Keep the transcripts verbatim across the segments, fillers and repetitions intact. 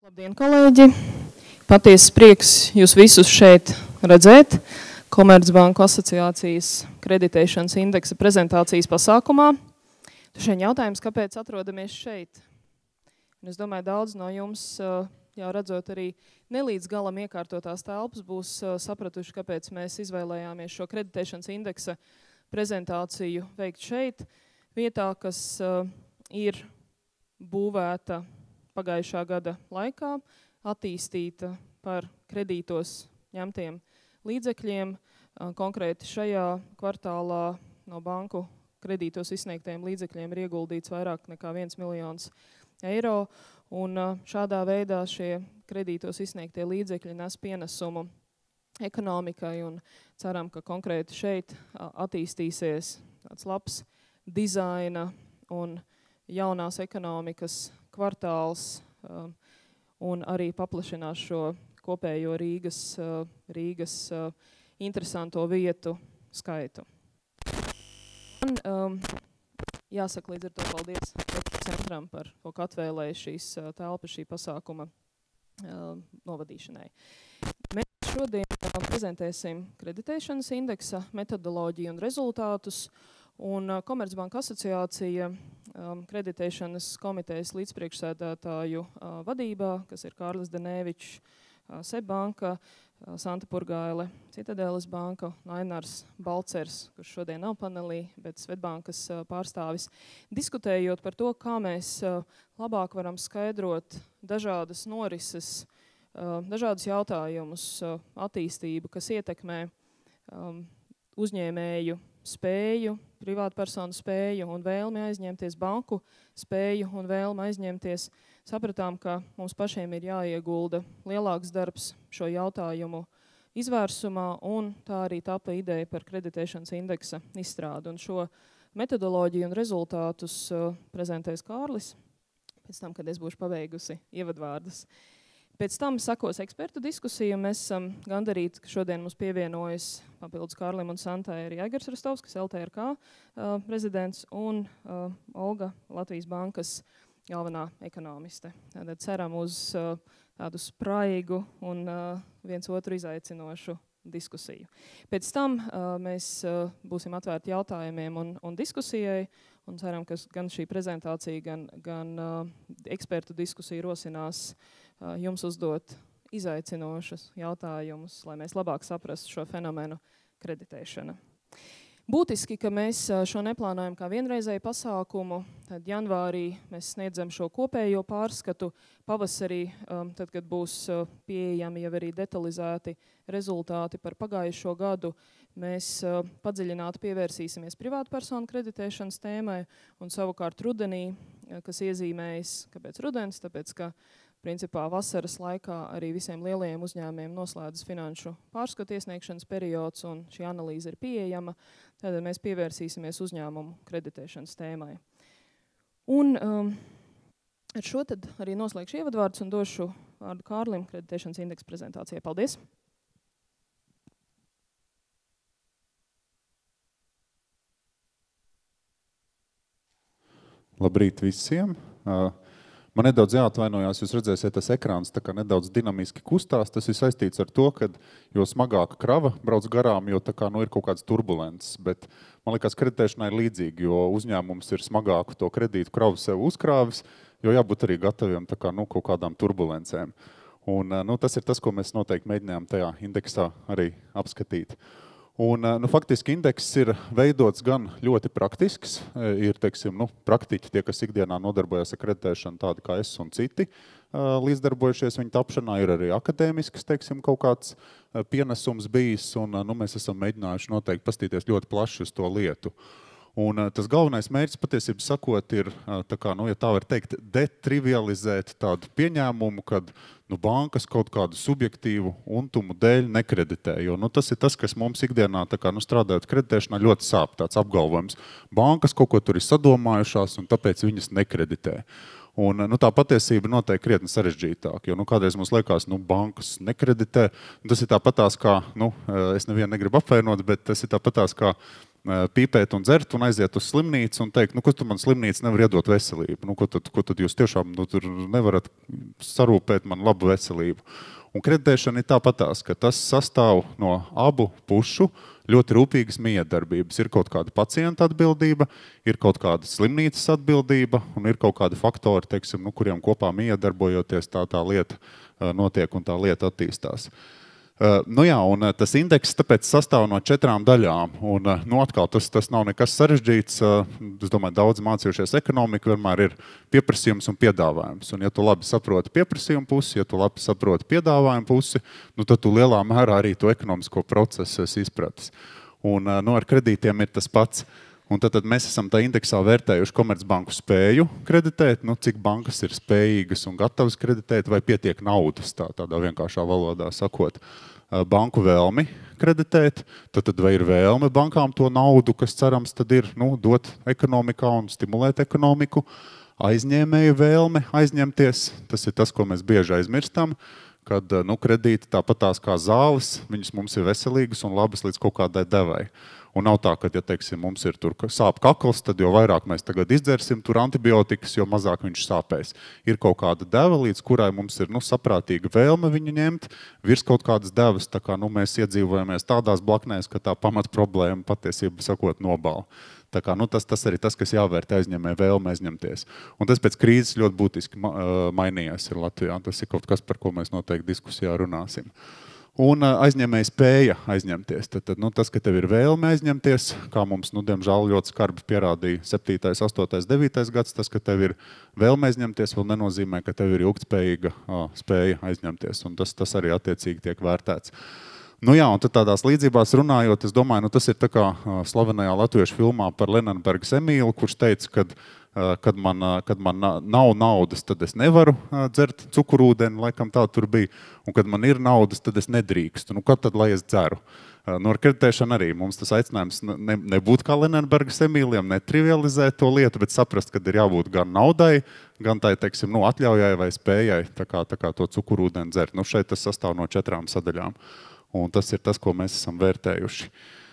Labdien, kolēģi! Patiesas prieks jūs visus šeit redzēt Komercbanku asociācijas kreditēšanas indeksa prezentācijas pasākumā. Šeit jautājums, kāpēc atrodamies šeit? Un es domāju, daudz no jums, jau redzot arī nelīdz galam iekārtotās telpas, būs sapratuši, kāpēc mēs izvēlējāmies šo kreditēšanas indeksa prezentāciju veikt šeit, vietā, kas ir būvēta pagājušā gada laikā, attīstīta par kredītos ņemtiem līdzekļiem. Konkrēti šajā kvartālā no banku kredītos izsniegtajiem līdzekļiem ir ieguldīts vairāk nekā viens miljons eiro. Un šādā veidā šie kredītos izsniegtie līdzekļi nes pienesumu ekonomikai un ceram, ka konkrēti šeit attīstīsies tāds labs dizaina un jaunās ekonomikas kvartāls um, un arī paplašinās šo kopējo Rīgas, uh, Rīgas uh, interesanto vietu skaitu. Man um, jāsaka līdz ar to paldies centram par to, ka atvēlēja šīs uh, telpas šī pasākuma uh, novadīšanai. Mēs šodien uh, prezentēsim kreditēšanas indeksa metodoloģiju un rezultātus. Un Komercbanku asociācija um, kreditēšanas komitejas līdzpriekšsēdētāju uh, vadībā, kas ir Kārlis Denēvičs, uh, Sebbanka, uh, Santa Purgaile, Citadeles banka, Ainārs Balcers, kurš šodien nav panelī, bet Svetbankas uh, pārstāvis, diskutējot par to, kā mēs uh, labāk varam skaidrot dažādas norises, uh, dažādus jautājumus, uh, attīstību, kas ietekmē um, uzņēmēju spēju, privātpersonu spēju un vēlmi aizņemties, banku spēju un vēlmi aizņemties. Sapratām, ka mums pašiem ir jāiegulda lielāks darbs šo jautājumu izvērsumā, un tā arī tapa ideja par kreditēšanas indeksa izstrādi. Un šo metodoloģiju un rezultātus uh, prezentēs Kārlis, pēc tam, kad es būšu pabeigusi ievadvārdus. Pēc tam sakos ekspertu diskusiju. Mēs esam gandarīti, ka šodien mums pievienojas papildus Kārlim un Santai arī Aigars Rastovskis, L T R K uh, prezidents, un uh, Olga, Latvijas bankas galvenā ekonomiste. Tātad ceram uz uh, tādu spraigu un uh, viens otru izaicinošu diskusiju. Pēc tam uh, mēs uh, būsim atvērti jautājumiem un, un diskusijai, un ceram, ka gan šī prezentācija, gan, gan uh, ekspertu diskusija rosinās jums uzdot izaicinošus jautājumus, lai mēs labāk saprastu šo fenomenu kreditēšana. Būtiski, ka mēs šo neplānojam kā vienreizēju pasākumu, tad janvārī mēs sniedzam šo kopējo pārskatu, pavasarī, tad, kad būs pieejami jau arī detalizēti rezultāti par pagājušo gadu, mēs padziļināti pievērsīsimies privātpersonu kreditēšanas tēmai, un savukārt rudenī, kas iezīmējas, kāpēc rudens, tāpēc, ka principā vasaras laikā arī visiem lielajiem uzņēmējiem noslēdzas finanšu pārskatu iesniegšanas periods, un šī analīze ir pieejama. Tad mēs pievērsīsimies uzņēmumu kreditēšanas tēmai. Un um, ar šo tad arī noslēgšu ievadvārdus un došu vārdu Kārlim kreditēšanas indeksa prezentācijai. Paldies! Labrīt visiem! Uh, Man nedaudz jāatvainojās, jūs redzēsiet, tas ekrāns tā kā nedaudz dinamiski kustās. Tas ir saistīts ar to, ka jo smagāka krava brauc garām, jo tā kā, nu, ir kaut kāds turbulences. Bet man liekas, kreditēšanā ir līdzīgi, jo uzņēmums ir smagāku to kredītu kravu sev uzkrāvis, jo jābūt arī gataviem tā kā, nu, kaut kādām turbulencēm. Un, nu, tas ir tas, ko mēs noteikti mēģinājām tajā indeksā arī apskatīt. Un, nu, faktiski indeks ir veidots gan ļoti praktisks, ir, teiksim, nu, praktiķi, tie, kas ikdienā nodarbojas ar kreditēšanu, tādi kā es un citi, līdzdarbojušies viņa tapšanā, ir arī akadēmisks, teiksim, kaut kāds pienesums bijis, un, nu, mēs esam mēģinājuši noteikti pastīties ļoti plaši uz to lietu. Un tas galvenais mērķis, patiesībā sakot, ir, tā kā, nu, ja tā var teikt, detrivializēt tādu pieņēmumu, kad nu, bankas kaut kādu subjektīvu untumu dēļ nekreditē. Jo nu, tas ir tas, kas mums ikdienā tā kā, nu, strādājot kreditēšanā ļoti sāp, tāds apgalvojums. Bankas kaut ko tur ir sadomājušās un tāpēc viņas nekreditē. Un, nu, tā patiesība noteikti krietni sarežģītāk, jo nu, kādreiz mums liekas, nu, bankas nekreditē. Tas ir tāpatās kā, nu, es nevienu negribu apvainot, bet tas ir tāpatās kā pīpēt un dzert un aiziet uz slimnīcu un teikt, nu, ko tu man slimnīca nevar iedot veselību? Nu, ko tad, ko tad jūs tiešām nu, tur nevarat sarūpēt man labu veselību? Un kreditēšana ir tāpatās, ka tas sastāv no abu pušu ļoti rūpīgas miedarbības. Ir kaut kāda pacienta atbildība, ir kaut kāda slimnīcas atbildība un ir kaut kādi faktori, teiksim, nu, kuriem kopā miedarbojoties tā tā lieta notiek un tā lieta attīstās. Uh, nu jā, un uh, tas indeks tāpēc sastāv no četrām daļām. Un, uh, nu, atkal, tas, tas nav nekas sarežģīts. Uh, es domāju, daudz mācījušies ekonomiku vienmēr ir pieprasījums un piedāvājums. Un, ja tu labi saproti pieprasījumu pusi, ja tu labi saproti piedāvājumu pusi, nu, tad tu lielā mērā arī to ekonomisko procesu esi izpratis. Un uh, nu, ar kredītiem ir tas pats. Un tad, tad mēs esam tā indeksā vērtējuši Komercbanku spēju kreditēt, nu, cik bankas ir spējīgas un gatavas kreditēt, vai pietiek naudas, tā, tādā vienkāršā valodā sakot. Banku vēlmi kreditēt, tad, tad vai ir vēlme bankām to naudu, kas cerams tad ir nu, dot ekonomikā un stimulēt ekonomiku. Aizņēmēju vēlme aizņemties, tas ir tas, ko mēs bieži aizmirstam, kad nu, kredīti tāpatās kā zāles, viņas mums ir veselīgas un labas līdz kaut kādai devai. Un nav tā, ka, ja teiksim, mums ir tur sāp kakls, tad jo vairāk mēs tagad izdzersim tur antibiotikas, jo mazāk viņš sāpēs. Ir kaut kāda deva, līdz kurai mums ir nu, saprātīga vēlme viņu ņemt, virs kaut kādas devas, tā kā nu, mēs iedzīvojamies tādās blaknēs, ka tā pamat problēma patiesība sakot nobala. Tā kā, nu, tas, tas arī tas, kas jāvērtē aizņemē vēlme aizņemties. Un tas pēc krīzes ļoti būtiski mainījās ir Latvijā. Tas ir kaut kas, par ko mēs noteikti diskusijā runāsim. Un aizņēmēja spēja aizņemties. Tad, tad, nu, tas, ka tev ir vēlme aizņemties, kā mums, nu, diemžēl, ļoti skarbi pierādīja septītais, astotais, devītais gads, tas, ka tev ir vēlme aizņemties, vēl nenozīmē, ka tev ir ilgtspējīga spēja aizņemties. Un tas, tas arī attiecīgi tiek vērtēts. Nu jā, un tad tādās līdzībās runājot, es domāju, nu, tas ir tā kā slavenajā latviešu filmā par Lenenbergas Emīlu, kurš teica, kad Kad man, kad man nav naudas, tad es nevaru dzert cukurūdeni, laikam tā tur bija. Un kad man ir naudas, tad es nedrīkstu. Nu, kad tad, lai es dzeru? Nu, ar kreditēšanu arī mums tas aicinājums ne, nebūt kā Lenenbergas Emīlijam, netrivializēt to lietu, bet saprast, kad ir jābūt gan naudai, gan tai, teiksim, nu, atļaujai vai spējai tā kā, tā kā to cukurūdeni dzert. Nu, šeit tas sastāv no četrām sadaļām. Un tas ir tas, ko mēs esam vērtējuši.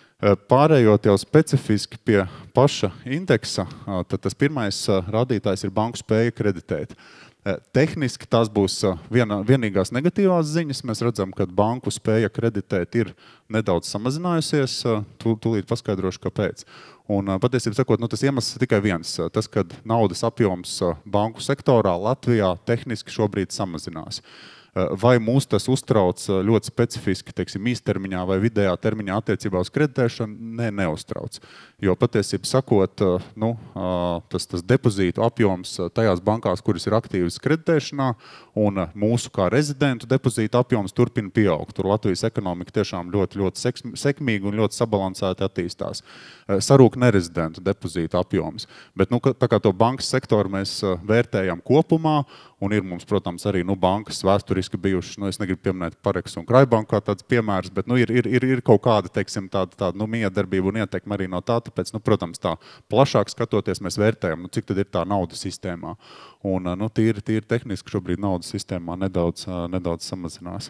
Pārējot jau specifiski pie paša indeksa, tad tas pirmais rādītājs ir banku spēja kreditēt. Tehniski tās būs viena, vienīgās negatīvās ziņas. Mēs redzam, ka banku spēja kreditēt ir nedaudz samazinājusies. Tūlīt paskaidrošu, kāpēc. Un patiesībā sakot, nu, tas iemesls ir tikai viens. Tas, kad naudas apjoms banku sektorā Latvijā tehniski šobrīd samazinās. Vai mūs tas uztrauc ļoti specifiski, teiksim, īstermiņā vai vidējā termiņā attiecībā uz kreditēšanu? Nē, neuztrauc. Jo patiesībā sakot, nu, tas, tas depozītu apjoms tajās bankās, kuras ir aktīvas kreditēšanā, un mūsu kā rezidentu depozītu apjoms turpina pieaugt. Tur Latvijas ekonomika tiešām ļoti, ļoti sekmīgi un ļoti sabalansēti attīstās. Sarūk nerezidentu depozītu apjoms. Bet nu, tā kā to bankas sektoru mēs vērtējam kopumā, un ir mums, protams, arī nu, bankas vēsturiski bijušas, nu, es negribu pieminēt Pareks un Kraibanku kā tāds piemērs, bet nu, ir, ir, ir, ir kaut kāda, teiksim, tāda, tāda nu, miedarbība un ietekme arī no tā, tāpēc, nu, protams, tā plašāk skatoties mēs vērtējam, nu, cik tad ir tā naudas sistēmā. Un, nu, tīri, tīri tehniski šobrīd naudas sistēmā nedaudz, nedaudz samazinās.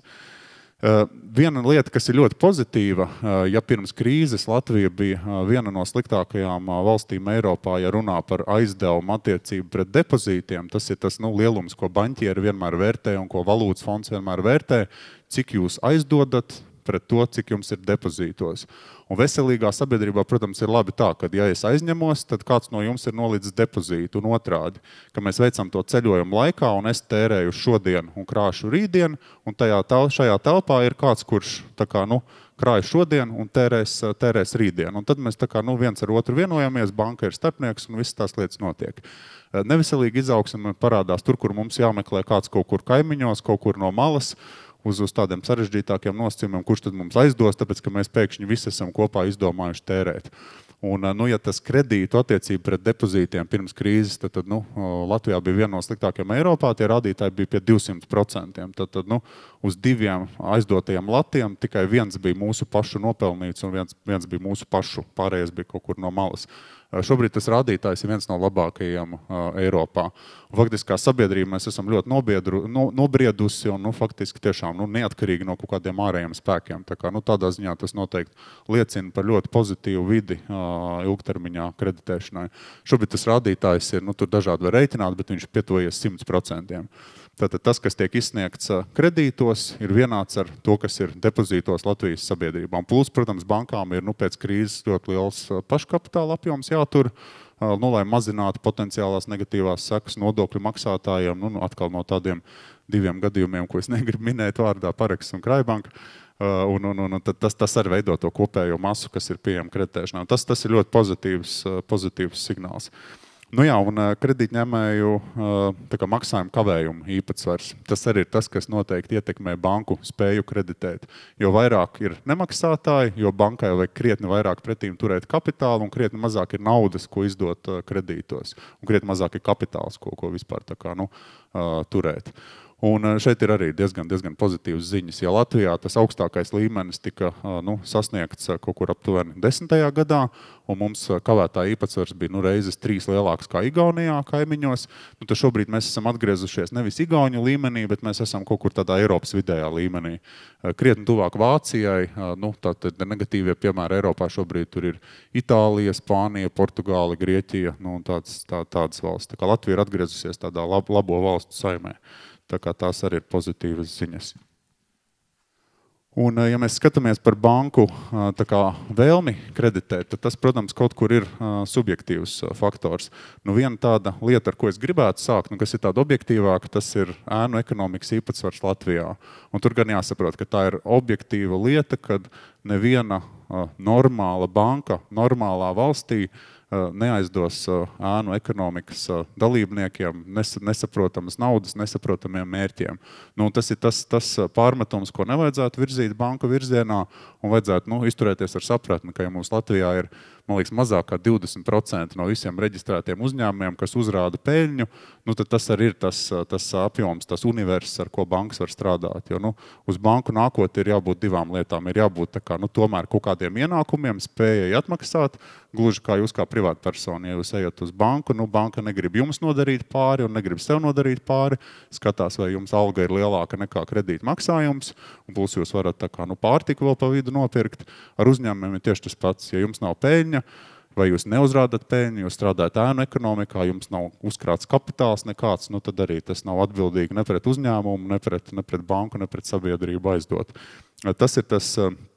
Uh, viena lieta, kas ir ļoti pozitīva, uh, ja pirms krīzes Latvija bija uh, viena no sliktākajām uh, valstīm Eiropā, ja runā par aizdevumu attiecību pret depozītiem, tas ir tas nu, lielums, ko baņķieri vienmēr vērtē un ko valūtas fonds vienmēr vērtē, cik jūs aizdodat pret to, cik jums ir depozītos. Un veselīgā sabiedrībā, protams, ir labi tā, ka, ja es aizņemos, tad kāds no jums ir nolicis depozītu un otrādi, ka mēs veicam to ceļojumu laikā un es tērēju šodien un krāšu rītdien, un tajā tel, šajā telpā ir kāds, kurš tā kā, nu, krāj šodien un tērēs, tērēs rītdien. Un tad mēs tā kā, nu, viens ar otru vienojamies, banka ir starpnieks un visas tās lietas notiek. Neveselīgi izaugsme parādās tur, kur mums jāmeklē kāds kaut kur kaimiņos, kaut kur no malas, uz, uz tādiem sarežģītākiem nosacījumiem, kurš tad mums aizdos, tāpēc, ka mēs pēkšņi visi esam kopā izdomājuši tērēt. Un, nu, ja tas kredītu attiecība pret depozītiem pirms krīzes, tad, tad nu, Latvijā bija viena no sliktākajām Eiropā, tie rādītāji bija pie divsimt procentiem. Tad, tad nu, uz diviem aizdotajiem latiem tikai viens bija mūsu pašu nopelnīts un viens, viens bija mūsu pašu, pārējais bija kaut kur no malas Šobrīd tas rādītājs ir viens no labākajiem uh, Eiropā. Un faktiski kā sabiedrība mēs esam ļoti nobiedru, no, nobriedusi un nu, faktiski tiešām nu, neatkarīgi no kaut kādiem ārējiem spēkiem. Tā kā, nu, tādā ziņā tas noteikti liecina par ļoti pozitīvu vidi uh, ilgtermiņā kreditēšanai. Šobrīd tas rādītājs ir, nu, tur dažādi var reitināt, bet viņš pietuvojies simt procentiem. Tātad tas, kas tiek izsniegts kredītos, ir vienāds ar to, kas ir depozītos Latvijas sabiedrībām. Plus, protams, bankām ir nu, pēc krīzes ļoti liels paškapitāla apjoms jātur, nu, lai mazinātu potenciālās negatīvās sekas nodokļu maksātājiem, nu, atkal no tādiem diviem gadījumiem, ko es negribu minēt vārdā, Pareks un Kraibanka. Un, un, un tas, tas arī veido to kopējo masu, kas ir pieejama kreditēšanā. Tas, tas ir ļoti pozitīvs, pozitīvs signāls. Nu jā, un kredītņēmēju tā kā maksājumu kavējumu īpatsvars. Tas arī ir tas, kas noteikti ietekmē banku spēju kreditēt. Jo vairāk ir nemaksātāji, jo bankai vajag krietni vairāk pretīm turēt kapitālu un krietni mazāk ir naudas, ko izdot kredītos. Un krietni mazāk ir kapitāls, ko, ko vispār tā kā, nu, turēt. Un šeit ir arī diezgan, diezgan pozitīvas ziņas. Ja Latvijā tas augstākais līmenis tika nu, sasniegts kaut kur aptuveni desmitajā gadā, un mums kavētā īpatsvars bija nu, reizes trīs lielāks kā Igaunijā kaimiņos, nu, tad šobrīd mēs esam atgriezušies nevis Igauņu līmenī, bet mēs esam kaut kur tādā Eiropas vidējā līmenī. Krietni tuvāk Vācijai, nu, tātad negatīvie piemēri Eiropā šobrīd tur ir Itālija, Spānija, Portugāla, Grieķija, nu, tāds, tā, tādas valsts. Tā kā Latvija ir atgriezusies tādā lab, labo valstu saimē. Tā kā tās arī ir pozitīvas ziņas. Un, ja mēs skatāmies par banku tā kā vēlmi kreditēt, tad tas, protams, kaut kur ir subjektīvs faktors. Nu, viena tāda lieta, ar ko es gribētu sākt, nu, kas ir tāda objektīvāka, tas ir ēnu ekonomikas īpatsvars Latvijā. Un tur gan jāsaprot, ka tā ir objektīva lieta, kad neviena normāla banka normālā valstī neaizdos ēnu ekonomikas dalībniekiem nesaprotamas naudas, nesaprotamiem mērķiem. Nu, tas ir tas, tas pārmetums, ko nevajadzētu virzīt banku virzienā, un vajadzētu nu, izturēties ar sapratni, ka ja mums Latvijā ir, man liekas, mazāk kā divdesmit procenti no visiem reģistrētiem uzņēmumiem, kas uzrāda peļņu, nu, tad tas arī ir tas, tas apjoms, tas universs, ar ko bankas var strādāt. Jo nu, uz banku nākotnē ir jābūt divām lietām. Ir jābūt tā kā, nu, tomēr kaut kādiem ienākumiem, spējai atmaksāt, gluži kā jūs kā privātpersona, ja jūs ejat uz banku, nu, banka negrib jums nodarīt pāri un negrib sev nodarīt pāri, skatās, vai jums alga ir lielāka nekā kredīta maksājums, un plus jūs varat tā kā, nu, pārtiku vēl pa vidu nopirkt. Ar uzņēmumiem ir tieši tas pats. Ja jums nav peļņa, vai jūs neuzrādat peļņu, jūs strādājat ēnu ekonomikā, jums nav uzkrāts kapitāls nekāds, nu, tad arī tas nav atbildīgi ne pret uzņēmumu, ne pret, ne pret banku, ne pret sabiedrību aizdot. Tas ir tas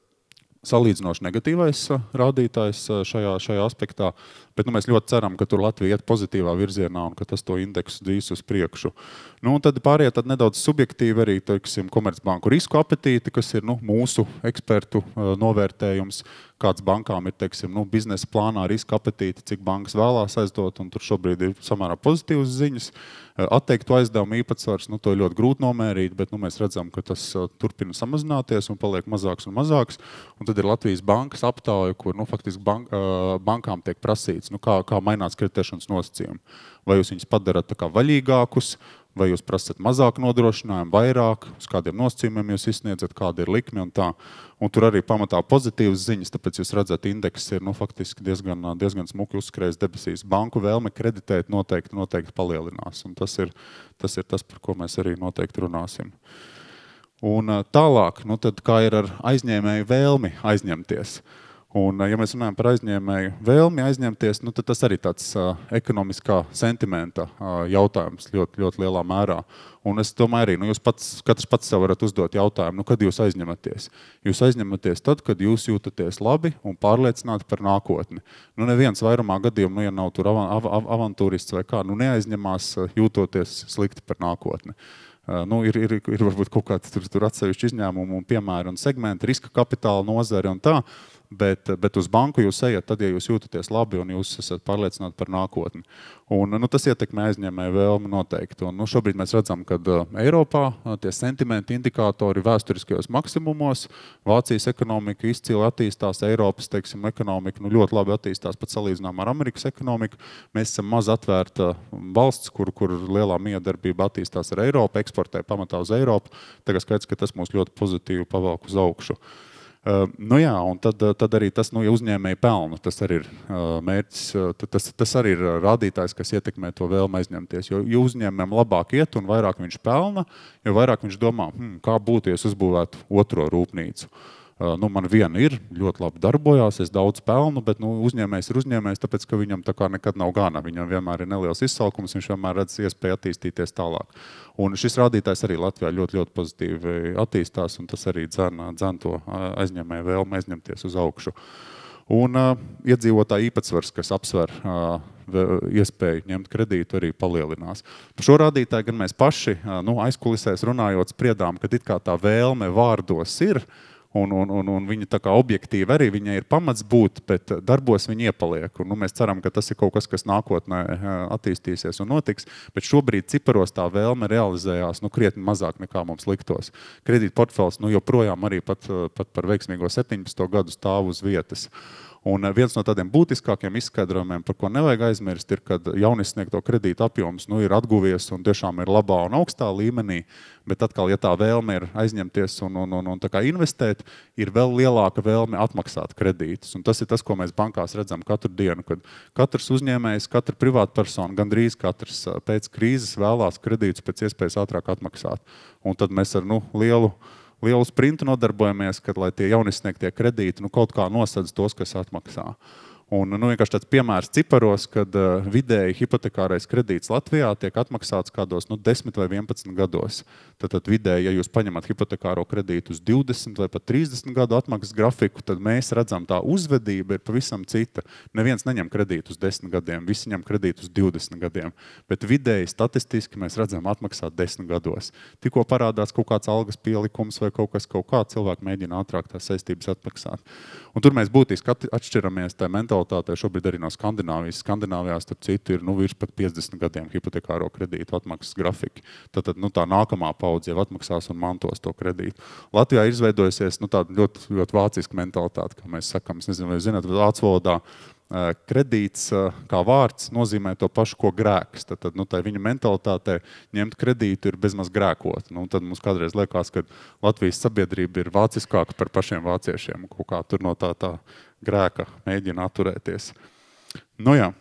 salīdzinoši negatīvais rādītājs šajā, šajā aspektā, bet nu, mēs ļoti ceram, ka tur Latvija iet pozitīvā virzienā un ka tas to indeksu dīs uz priekšu. Nu, un tad pārējie tad nedaudz subjektīvi arī, teiksim, Komercbanku risku apetīti, kas ir nu, mūsu ekspertu uh, novērtējums, kāds bankām ir, teiksim, nu, biznesa plānā riska apetīti, cik bankas vēlās aizdot, un tur šobrīd ir samērā pozitīvas ziņas. Uh, atteiktu aizdevumu īpatsvars, nu, to ir ļoti grūti nomērīt, bet nu, mēs redzam, ka tas uh, turpina samazināties un paliek mazāks un mazāks. Un tad ir Latvijas bankas aptauja, kur nu, faktiski bank, uh, bankām tiek prasīts, nu, kā, kā mainās kreditēšanas nosacījumi. Vai jūs viņus padarat tā kā vaļīgākus, vai jūs prasat mazāk nodrošinājumu, vairāk, uz kādiem nosacījumiem jūs izsniedzat, kāda ir likme un tā. Un tur arī pamatā pozitīvas ziņas, tāpēc jūs redzat, indeks ir nu, faktiski diezgan, diezgan smuki uzskrējis debesīs. Banku vēlme kreditēt noteikti, noteikti palielinās, un tas ir, tas ir tas, par ko mēs arī noteikti runāsim. Un tālāk, nu tad kā ir ar aizņēmēju vēlmi aizņemties? Un, ja mēs runājam par aizņēmēju vēlmi aizņemties, nu, tad tas arī tāds uh, ekonomiskā sentimenta uh, jautājums ļoti, ļoti lielā mērā. Un es domāju arī, nu, jūs pats, katrs pats sev varat uzdot jautājumu, nu, kad jūs aizņematies? Jūs aizņematies tad, kad jūs jūtaties labi un pārliecināti par nākotni. Nu, neviens vairumā gadījumu, nu, ja nav tur av av av avantūrists vai kā, nu, neaizņemās jūtoties slikti par nākotni. Uh, nu, ir, ir, ir varbūt kaut kāds tur, tur atsevišķi izņēmumu un piemēri un segmenti, riska kapitāla nozari un tā, bet, bet uz banku jūs ejat tad, ja jūs jūtaties labi un jūs esat pārliecināti par nākotni. Un, nu, tas ietekmē aizņēmēju vēlmi noteikti. Un, nu, šobrīd mēs redzam, ka uh, Eiropā uh, tie sentimenti indikātori vēsturiskajos maksimumos, Vācijas ekonomika izcili attīstās, Eiropas, teiksim, ekonomika nu, ļoti labi attīstās pat salīdzinām ar Amerikas ekonomiku. Mēs esam maz atvērta valsts, kur, kur lielā miedarbība attīstās ar Eiropu, eksportē pamatā uz Eiropu. Tagad skaidrs, ka tas mūs ļoti pozitīvi pavelk uz augšu. Uh, nu jā, un tad, tad arī tas, nu, ja uzņēmēji pelna, tas arī ir uh, mērķis, uh, tas, tas arī ir rādītājs, kas ietekmē to vēlmu aizņemties. Jo, jo uzņēmējiem labāk iet un vairāk viņš pelna, jo vairāk viņš domā, hm, kā būtu, ja es uzbūvētu otro rūpnīcu. Uh, nu, man viena ir, ļoti labi darbojās, es daudz pelnu, bet nu, uzņēmējs ir uzņēmējs, tāpēc, ka viņam tā kā nekad nav gana. Viņam vienmēr ir neliels izsalkums, viņš vienmēr redz iespēju attīstīties tālāk. Un šis rādītājs arī Latvijā ļoti, ļoti pozitīvi attīstās, un tas arī dzen, dzen to aizņēmēju vēlmu aizņemties uz augšu. Un uh, iedzīvotāju īpatsvars, kas apsver uh, iespēju ņemt kredītu, arī palielinās. Par šo rādītāju gan mēs paši, uh, nu, aizkulisēs runājot, spriedām, ka it kā tā vēlme vārdos ir, Un, un, un, un viņa tā kā objektīvi arī viņai ir pamats būt, bet darbos viņa iepaliek. Un, nu, mēs ceram, ka tas ir kaut kas, kas nākotnē attīstīsies un notiks, bet šobrīd ciparos tā vēlme realizējās nu, krietni mazāk nekā mums liktos. Kredīt portfels nu, joprojām arī pat, pat par veiksmīgo septiņpadsmito gadu stāv uz vietas. Un viens no tādiem būtiskākiem izskaidrojumiem, par ko nevajag aizmirst, ir, kad jaunisniegto kredītu apjoms nu, ir atguvies un tiešām ir labā un augstā līmenī, bet atkal, ja tā vēlme ir aizņemties un, un, un, un tā kā investēt, ir vēl lielāka vēlme atmaksāt kredītus. Un tas ir tas, ko mēs bankās redzam katru dienu, kad katrs uzņēmējs, katra privātpersona, gandrīz katrs pēc krīzes vēlās kredītus pēc iespējas ātrāk atmaksāt. Un tad mēs ar nu, lielu lielu sprintu nodarbojamies, kad, lai tie jaunisniegtie kredīti nu, kaut kā nosedz tos, kas atmaksā. Un, nu, vienkārši tāds piemērs ciparos, kad uh, vidēji hipotekārais kredīts Latvijā tiek atmaksāts kādos nu, desmit vai vienpadsmit gados. Tad, tad vidēji, ja jūs paņemat hipotekāro kredītu uz divdesmit vai pat trīsdesmit gadu atmaksas grafiku, tad mēs redzam, tā uzvedība ir pavisam cita. Neviens neņem kredītu uz desmit gadiem, visi ņem kredītu uz divdesmit gadiem. Bet vidēji statistiski mēs redzam atmaksāt desmit gados. Tikko parādās kaut kāds algas pielikums vai kaut kas kaut kā, cilvēki mēģina ātrāk tās saistības atmaksāt. Un tur mēs būtiski atšķiramies tā mentalitātē šobrīd arī no Skandināvijas. Skandināvijā, starp citu, ir nu, virs pat piecdesmit gadiem hipotekāro kredītu atmaksas grafiki. Tad nu, tā nākamā paudze jau atmaksās un mantos to kredītu. Latvijā ir izveidojusies nu, tāda ļoti, ļoti vāciska mentalitāte, kā mēs sakam. Es nezinu, vai zināt, vācu valodā kredīts kā vārds nozīmē to pašu, ko grēks. Tad, tad nu, tā viņa mentalitātē ņemt kredītu ir bezmaz grēkot. Nu, tad mums kādreiz liekas, ka Latvijas sabiedrība ir vāciskāka par pašiem vāciešiem. Kaut kā tur no tā, tā grēka mēģina atturēties. Nu jā.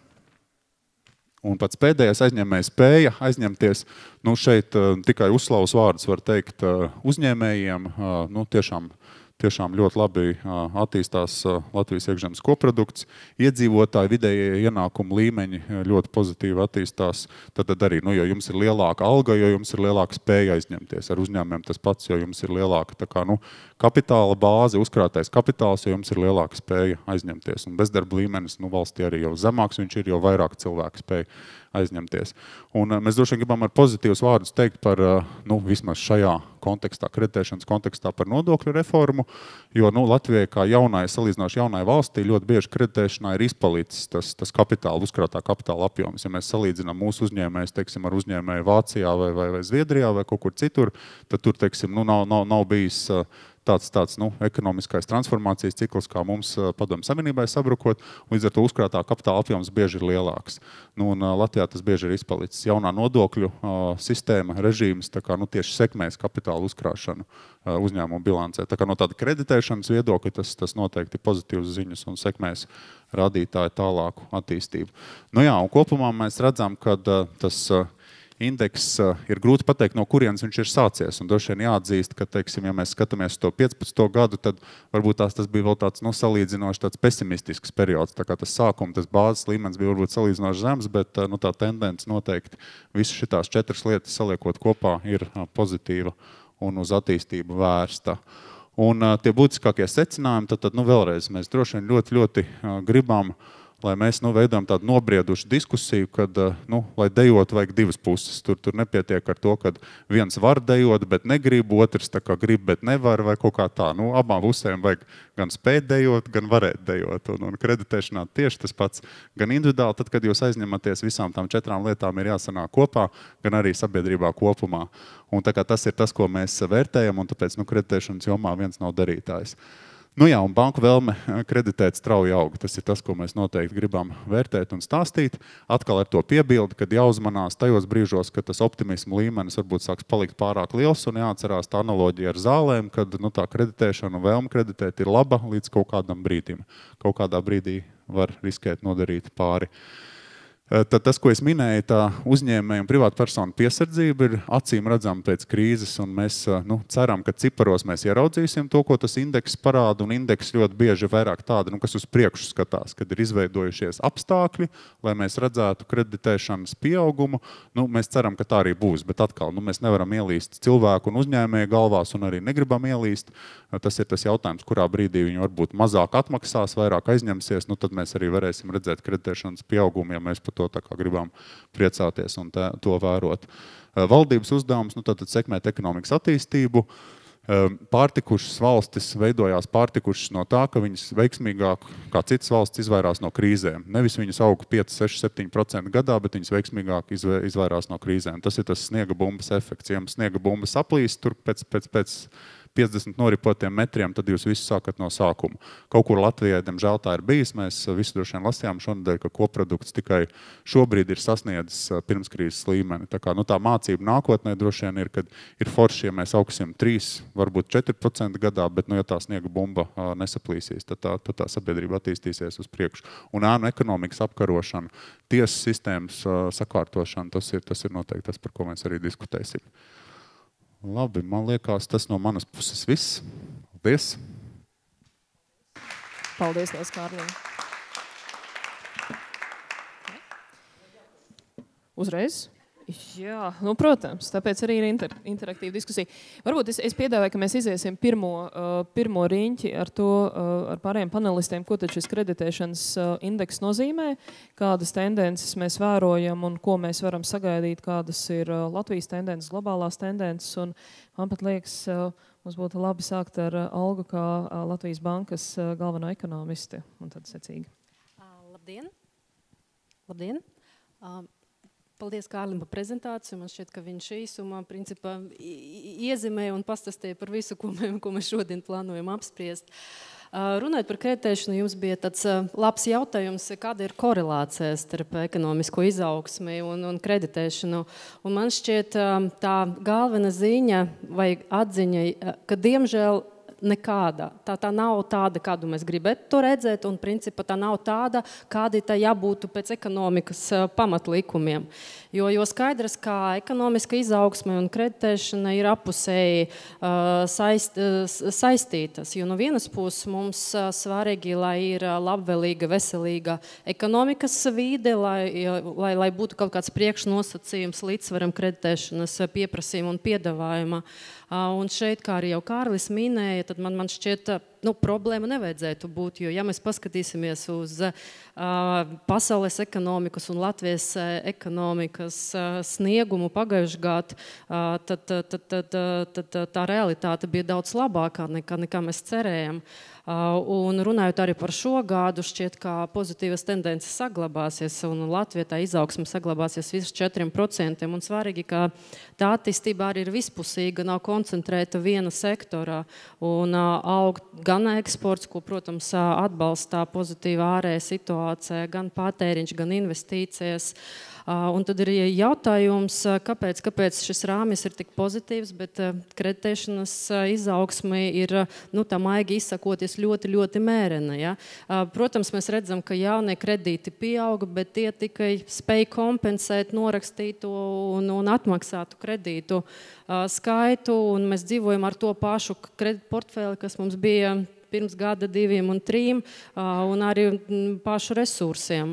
Un pats pēdējais aizņēmējs spēja aizņemties. Nu, šeit uh, tikai uzslavas vārdus var teikt uh, uzņēmējiem. Uh, nu, tiešām Tiešām ļoti labi attīstās Latvijas iekšzemes koprodukts. Iedzīvotāji vidējie ienākumu līmeņi ļoti pozitīvi attīstās. Tad, tad arī, nu, jo jums ir lielāka alga, jo jums ir lielāka spēja aizņemties. Ar uzņēmumiem tas pats, jo jums ir lielāka tā kā, nu, kapitāla bāze, uzkrātais kapitāls, jo jums ir lielāka spēja aizņemties. Un bezdarba līmenis nu, valstī arī jau zemāks, viņš ir, jo vairāk cilvēku spēja aizņemties. Un mēs droši vien gribam ar pozitīvus vārdus teikt par, nu, vismaz šajā kontekstā, kreditēšanas kontekstā par nodokļu reformu, jo, nu, Latvijai kā jaunai, salīdzinoši jaunai valstī ļoti bieži kreditēšanā ir izpalicis tas, tas kapitāla, uzkrātā kapitāla apjoms. Ja mēs salīdzinām mūsu uzņēmējus, teiksim, ar uzņēmēju Vācijā vai, vai, vai Zviedrijā vai kaut kur citur, tad tur, teiksim, nu, nav, nav, nav bijis tāds, tāds nu, ekonomiskais transformācijas cikls, kā mums Padomju Savienībai sabrukot, līdz ar to uzkrātā kapitāla apjoms bieži ir lielāks. Nu, un Latvijā tas bieži ir izpalicis. Jaunā nodokļu uh, sistēma, režīms, tā kā, nu, tieši sekmēs kapitāla uzkrāšanu uh, uzņēmumu bilancē. Tā kā no tāda kreditēšanas viedokļa tas, tas noteikti pozitīvs ziņas un sekmēs rādītāju tālāku attīstību. Nu jā, un kopumā mēs redzam, ka uh, tas uh, indeks ir grūti pateikt, no kurienes viņš ir sācies. Un droši vien jāatzīst, ka, teiksim, ja mēs skatāmies to piecpadsmito gadu, tad varbūt tās, tas bija vēl tāds nu, salīdzinoši tāds pesimistisks periods. Tā kā tas sākuma, tas bāzes līmenis bija varbūt salīdzinoši zems, bet nu, tā tendence noteikti visu šitās četras lietas saliekot kopā ir pozitīva un uz attīstību vērsta. Un tie būtiskākie secinājumi, tad, tad nu, vēlreiz mēs droši vien ļoti, ļoti gribam, lai mēs nu, veidojam tādu nobriedušu diskusiju, kad, nu, lai dejot vajag divas puses. Tur, tur nepietiek ar to, kad viens var dejot, bet negrib, otrs tā kā grib, bet nevar, vai kaut kā tā. Nu, abām pusēm vajag gan spēt dejot, gan varēt dejot. Un, un kreditēšanā tieši tas pats. Gan individuāli, tad, kad jūs aizņematies visām tām četrām lietām, ir jāsanāk kopā, gan arī sabiedrībā kopumā. Un tā kā tas ir tas, ko mēs vērtējam, un tāpēc nu, kreditēšanas jomā viens nav darītājs. Nu jā, un banku vēlme kreditēt strauji aug. Tas ir tas, ko mēs noteikti gribam vērtēt un stāstīt. Atkal ar to piebildi, kad jāuzmanās tajos brīžos, kad tas optimismu līmenis varbūt sāks palikt pārāk liels un jāatcerās tā analoģija ar zālēm, kad nu, tā kreditēšana un vēlme kreditēt ir laba līdz kaut kādam brīdim. Kaut kādā brīdī var riskēt nodarīt pāri. Tad tas, ko es minēju, tā uzņēmēju un privāta persona piesardzība ir acīm redzama pēc krīzes, un mēs nu, ceram, ka ciparos mēs ieraudzīsim to, ko tas indeks parāda, un indeks ļoti bieži vairāk tāda, nu, kas uz priekšu skatās, kad ir izveidojušies apstākļi, lai mēs redzētu kreditēšanas pieaugumu. Nu, mēs ceram, ka tā arī būs, bet atkal nu, mēs nevaram ielīst cilvēku un uzņēmēju galvās un arī negribam ielīst. Tas ir tas jautājums, kurā brīdī viņi varbūt mazāk atmaksās, vairāk aizņemsies, nu, tad mēs arī varēsim redzēt kreditēšanas pieaugumu, ja mēs par to tā kā gribam priecāties un tā, to vērot. Valdības uzdevums nu, tad sekmēt ekonomikas attīstību. Pārtikušas valstis veidojās pārtikušas no tā, ka viņas veiksmīgāk kā citas valstis izvairās no krīzēm. Nevis viņas aug pieci, seši, septiņi procenti gadā, bet viņas veiksmīgāk izvairās no krīzēm. Tas ir tas sniega bumbas efekts. Ja sniega bumba saplīst tur pēc, pēc, pēc piecdesmit noripotiem metriem, tad jūs visu sākat no sākuma. Kaut kur Latvijai, diemžēl, tā ir bijis. Mēs visu droši vien lasījām šonadēļ, ka koprodukts tikai šobrīd ir sasniedzis pirmskrīzes līmeni. Tā kā, nu, tā mācība nākotnē droši vien ir, kad ir forši, ja mēs augsim trīs, varbūt četri procenti gadā, bet, nu, ja tā sniega bumba nesaplīsīs, tad tā, tad tā sabiedrība attīstīsies uz priekšu. Un ēnu ekonomikas apkarošana, tiesas sistēmas sakārtošana, tas ir, tas ir noteikti tas, par ko mēs arī diskutēsim. Labi, man liekas, tas no manas puses viss. Paldies! Paldies, Liels Kārlim! Uzreiz? Jā, nu, protams, tāpēc arī ir inter, interaktīva diskusija. Varbūt es, es piedāvāju, ka mēs iziesim pirmo, uh, pirmo riņķi ar to, uh, ar pārējiem panelistiem, ko tad šis kreditēšanas uh, indeks nozīmē, kādas tendences mēs vērojam un ko mēs varam sagaidīt, kādas ir uh, Latvijas tendences, globālās tendences. Un man pat liekas, uh, mums būtu labi sākt ar uh, Olgu kā uh, Latvijas bankas uh, galveno ekonomisti un tad secīgi. Uh, labdien! Labdien! Uh, Paldies Kārlim par prezentāciju. Man šķiet, ka viņš īsumā principā iezīmēja un pastāstīja par visu, ko mēs, ko mēs šodien plānojam apspriest. Runājot par kreditēšanu, jums bija tāds labs jautājums, kāda ir korelācija starp ekonomisko izaugsmi un, un kreditēšanu. Un man šķiet, tā galvena ziņa vai atziņa, ka diemžēl nekāda. Tā, tā nav tāda, kādu mēs gribētu to redzēt, un principā tā nav tāda, kādi tā jābūtu pēc ekonomikas pamatlikumiem. Jo, jo skaidrs, ka ekonomiska izaugsme un kreditēšana ir apusēji uh, saist, uh, saistītas. Jo no vienas puses mums uh, svarīgi, lai ir labvēlīga, veselīga ekonomikas vide, lai, lai, lai būtu kaut kāds priekšnosacījums līdzsvaram kreditēšanas pieprasījuma un piedāvājuma. Uh, un šeit, kā arī jau Kārlis minēja, tad man, man šķiet, nu, problēma nevajadzētu būt, jo ja mēs paskatīsimies uz uh, pasaules ekonomikas un Latvijas ekonomikas uh, sniegumu pagājušajā gadā, uh, tad, tad, tad, tad, tad tā realitāte bija daudz labākā nekā, nekā mēs cerējam. Uh, un runājot arī par šo gadu, šķiet, ka pozitīvas tendences saglabāsies un Latvijā tā izaugsme saglabāsies virs četriem procentiem. Un svarīgi, ka tā attīstība arī ir vispusīga, nav koncentrēta viena sektorā un uh, aug gan eksports, ko, protams, atbalstā pozitīva ārēja situācija, gan patēriņš, gan investīcijas. Un tad ir jautājums, kāpēc, kāpēc šis rāmis ir tik pozitīvs, bet kreditēšanas izaugsme ir, nu, tā maigi izsakoties, ļoti, ļoti mērena. Ja? Protams, mēs redzam, ka jaunie kredīti pieauga, bet tie tikai spēj kompensēt norakstīto un, un atmaksātu kredītu skaitu, un mēs dzīvojam ar to pašu kredītu portfeli, kas mums bija pirms gada diviem un trim, un arī pašu resursiem.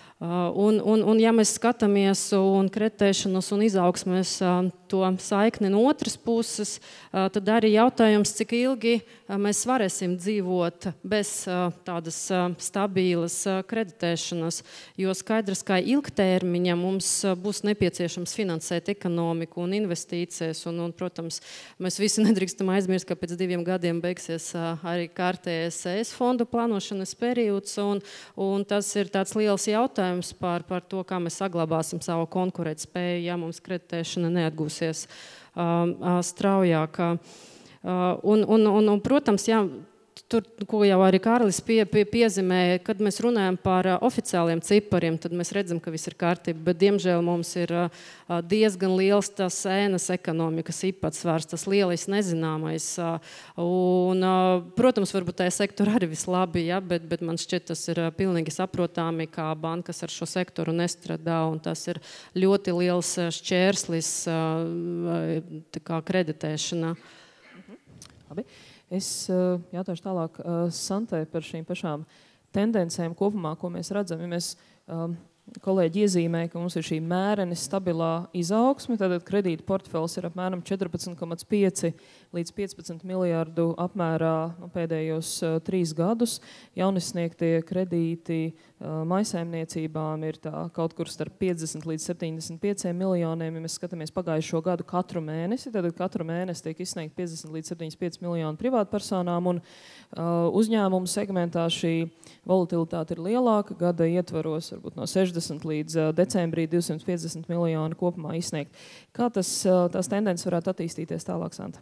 Un, un, un ja mēs skatāmies un kreditēšanas un izaugsmes to saikni no otras puses, tad arī jautājums, cik ilgi mēs varēsim dzīvot bez tādas stabīlas kreditēšanas, jo skaidrs, ka ilgtermiņā mums būs nepieciešams finansēt ekonomiku un investīcijas, un, un protams, mēs visi nedrīkstam aizmirst, ka pēc diviem gadiem beigsies arī kārtējais E S fondu plānošanas periods, un, un tas ir tāds liels jautājums par, par to, kā mēs saglabāsim savu konkurētspēju, ja mums kreditēšana neatgūsies uh, uh, straujāk. Uh, un, un, un, un, protams, jā, tur, ko jau arī Kārlis pie, pie, piezīmēja, kad mēs runājam par uh, oficiāliem cipariem, tad mēs redzam, ka viss ir kārtība, bet diemžēl mums ir uh, diezgan liels tas ēnas ekonomikas īpatsvars, tas lielais nezināmais. Uh, un, uh, protams, varbūt tajā sektorā arī vislabi, ja, bet, bet man šķiet, tas ir uh, pilnīgi saprotami, kā bankas ar šo sektoru nestrādā, un tas ir ļoti liels šķērslis uh, tā kā kreditēšanā. Mhm. Labi. Es jautāšu tālāk Santai par šīm pašām tendencēm kopumā, ko mēs redzam. Ja mēs um, kolēģi iezīmēja, ka mums ir šī mēreni stabilā izaugsme, tad kredīta portfels ir apmēram četrpadsmit komats pieci līdz piecpadsmit miljārdu apmērā no pēdējos uh, trīs gadus. Jaunisniegtie kredīti uh, maisaimniecībām ir tā kaut kur starp piecdesmit līdz septiņdesmit pieciem miljoniem. Ja mēs skatāmies pagājušo gadu katru mēnesi, tad katru mēnesi tiek izsniegt piecdesmit līdz septiņdesmit pieci miljoni privātpersonām, un uh, uzņēmumu segmentā šī volatilitāte ir lielāka, gada ietvaros varbūt no sešdesmit līdz uh, decembrī divsimt piecdesmit miljoni kopumā izsniegt. Kā tas, uh, tās tendences varētu attīstīties tālāk, Santa?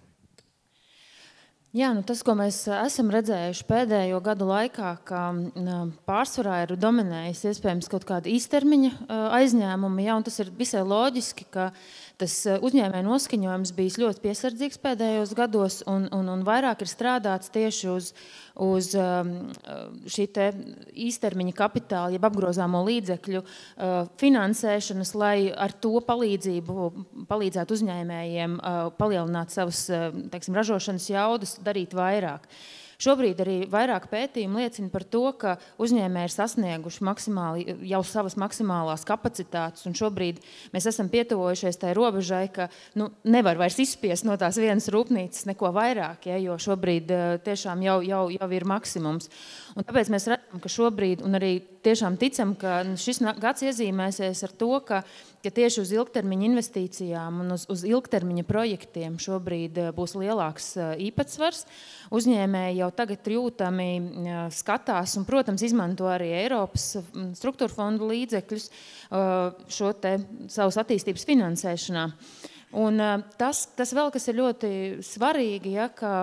Jā, nu tas, ko mēs esam redzējuši pēdējo gadu laikā, ka pārsvarā ir dominējis iespējams kaut kāda īstermiņa aizņēmumi, jā, un tas ir visai loģiski, ka tas uzņēmēju noskaņojums bijis ļoti piesardzīgs pēdējos gados, un, un, un vairāk ir strādāts tieši uz, uz šī te īstermiņa kapitāla, jeb apgrozāmo līdzekļu finansēšanas, lai ar to palīdzību palīdzētu uzņēmējiem palielināt savas, teiksim, ražošanas jaudas, darīt vairāk. Šobrīd arī vairāk pētījumi liecina par to, ka uzņēmēji ir sasnieguši maksimāli, jau savas maksimālās kapacitātes, un šobrīd mēs esam pietuvojušies tai robežai, ka nu, nevar vairs izspiest no tās vienas rūpnīcas neko vairāk, ja, jo šobrīd tiešām jau, jau, jau ir maksimums. Un tāpēc mēs redzam, ka šobrīd, un arī tiešām ticam, ka šis gads iezīmēsies ar to, ka, ka tieši uz ilgtermiņa investīcijām un uz, uz ilgtermiņa projektiem šobrīd būs lielāks īpatsvars. Uzņēmēji jau tagad jūtami skatās un, protams, izmanto arī Eiropas struktūra fondu līdzekļus šo te savas attīstības finansēšanā. Un tas, tas vēl, kas ir ļoti svarīgi, ja, ka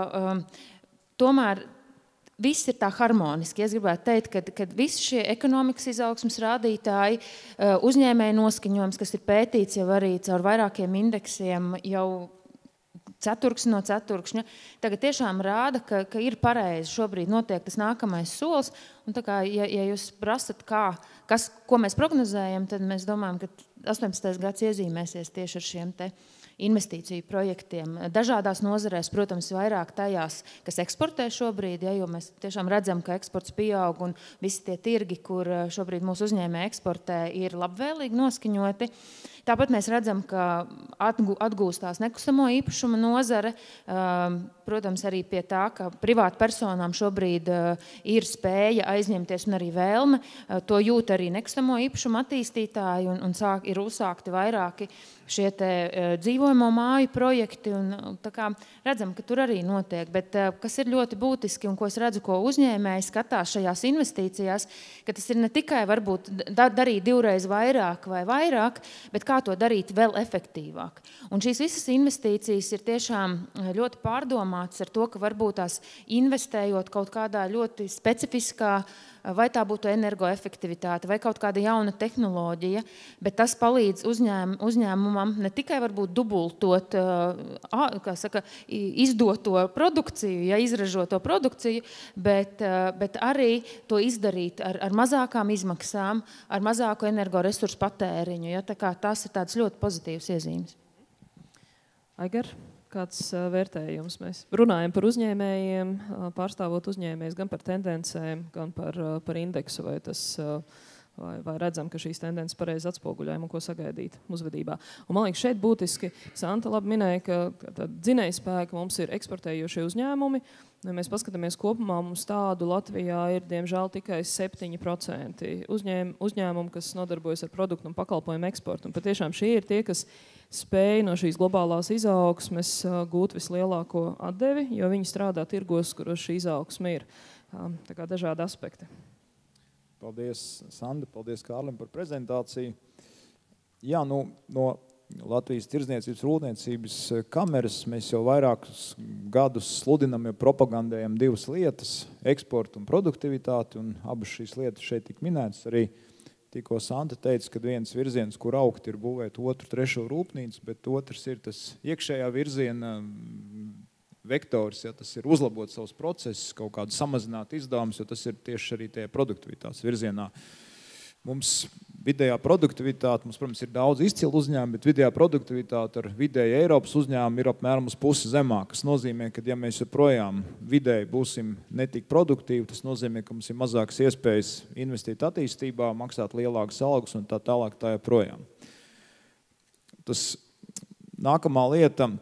tomēr viss ir tā harmoniski. Es gribētu teikt, ka, ka visi šie ekonomikas izaugsmes rādītāji, uzņēmēju noskaņojums, kas ir pētīts jau arī caur vairākiem indeksiem, jau ceturksni no ceturkšņa, tagad tiešām rāda, ka, ka ir pareizi šobrīd notiek tas nākamais solis. Un tā kā, ja, ja jūs prasat, kā, kas, ko mēs prognozējam, tad mēs domājam, ka astoņpadsmitais gads iezīmēsies tieši ar šiem te investīciju projektiem. Dažādās nozarēs, protams, vairāk tajās, kas eksportē šobrīd, ja, jo mēs tiešām redzam, ka eksports pieaug un visi tie tirgi, kur šobrīd mūsu uzņēmēji eksportē, ir labvēlīgi noskaņoti. Tāpat mēs redzam, ka atgūstās nekustamo īpašumu nozare, protams, arī pie tā, ka privātu personām šobrīd ir spēja aizņemties un arī vēlme. To jūt arī nekustamo īpašumu attīstītāji un, un sāk, ir uzsākti vairāki šie te dzīvojamo māju projekti. Un, tā kā redzam, ka tur arī notiek. Bet kas ir ļoti būtiski un ko es redzu, ko uzņēmēji skatās šajās investīcijās, ka tas ir ne tikai varbūt da, darīt divreiz vairāk vai vairāk, bet kā to darīt vēl efektīvāk. Un šīs visas investīcijas ir tiešām ļoti pārdomātas ar to, ka varbūt tās investējot kaut kādā ļoti specifiskā, vai tā būtu energoefektivitāte, vai kaut kāda jauna tehnoloģija, bet tas palīdz uzņēm, uzņēmumam ne tikai varbūt dubultot, kā saka, izdoto produkciju, ja izražoto produkciju, bet, bet arī to izdarīt ar, ar mazākām izmaksām, ar mazāku energoresursu patēriņu. Ja? Tā kā tas ir tāds ļoti pozitīvs iezīmes. Aigar, kāds vērtējums? Mēs runājam par uzņēmējiem, pārstāvot uzņēmējus gan par tendencēm, gan par, par indeksu, vai, tas, vai, vai redzam, ka šīs tendences pareizi atspoguļojam un ko sagaidīt uzvedībā. Un man liekas, šeit būtiski Santa labi minēja, ka, ka dzinējspēka mums ir eksportējošie uzņēmumi. Ja mēs paskatāmies kopumā, mums tādu Latvijā ir, diemžēl, tikai septiņi procenti uzņēm, uzņēmumu, kas nodarbojas ar produktu un pakalpojumu eksportu. Un patiešām šie ir tie, kas spēja no šīs globālās izaugsmes gūt vislielāko atdevi, jo viņi strādā tirgos, kuros šī izaugsme ir. Tā kā dažādi aspekti. Paldies, Sanda, paldies Kārlim par prezentāciju. Jā, nu, no Latvijas tirdzniecības rūpniecības kameras. Mēs jau vairākus gadus sludinam, jo propagandējam divas lietas – eksportu un produktivitāti, un abas šīs lietas šeit tik minētas. Arī tikko Santa teica, ka viens virziens, kur augt, ir būvēt otru, trešo rūpnīcu, bet otrs ir tas iekšējā virziena vektors, ja tas ir uzlabot savus procesus, kaut kādu samazināt izdevumus, jo tas ir tieši arī tie produktivitātes virzienā. Mums vidējā produktivitāte, mums, protams, ir daudz izcilu uzņēmumu, bet vidējā produktivitāte ar vidēju Eiropas uzņēmumu ir apmēram uz pusi zemāk, kas nozīmē, ka ja mēs joprojām vidēji būsim netik produktīvi, tas nozīmē, ka mums ir mazākas iespējas investīt attīstībā, maksāt lielākas algas un tā tālāk tā joprojām. Tas nākamā lieta.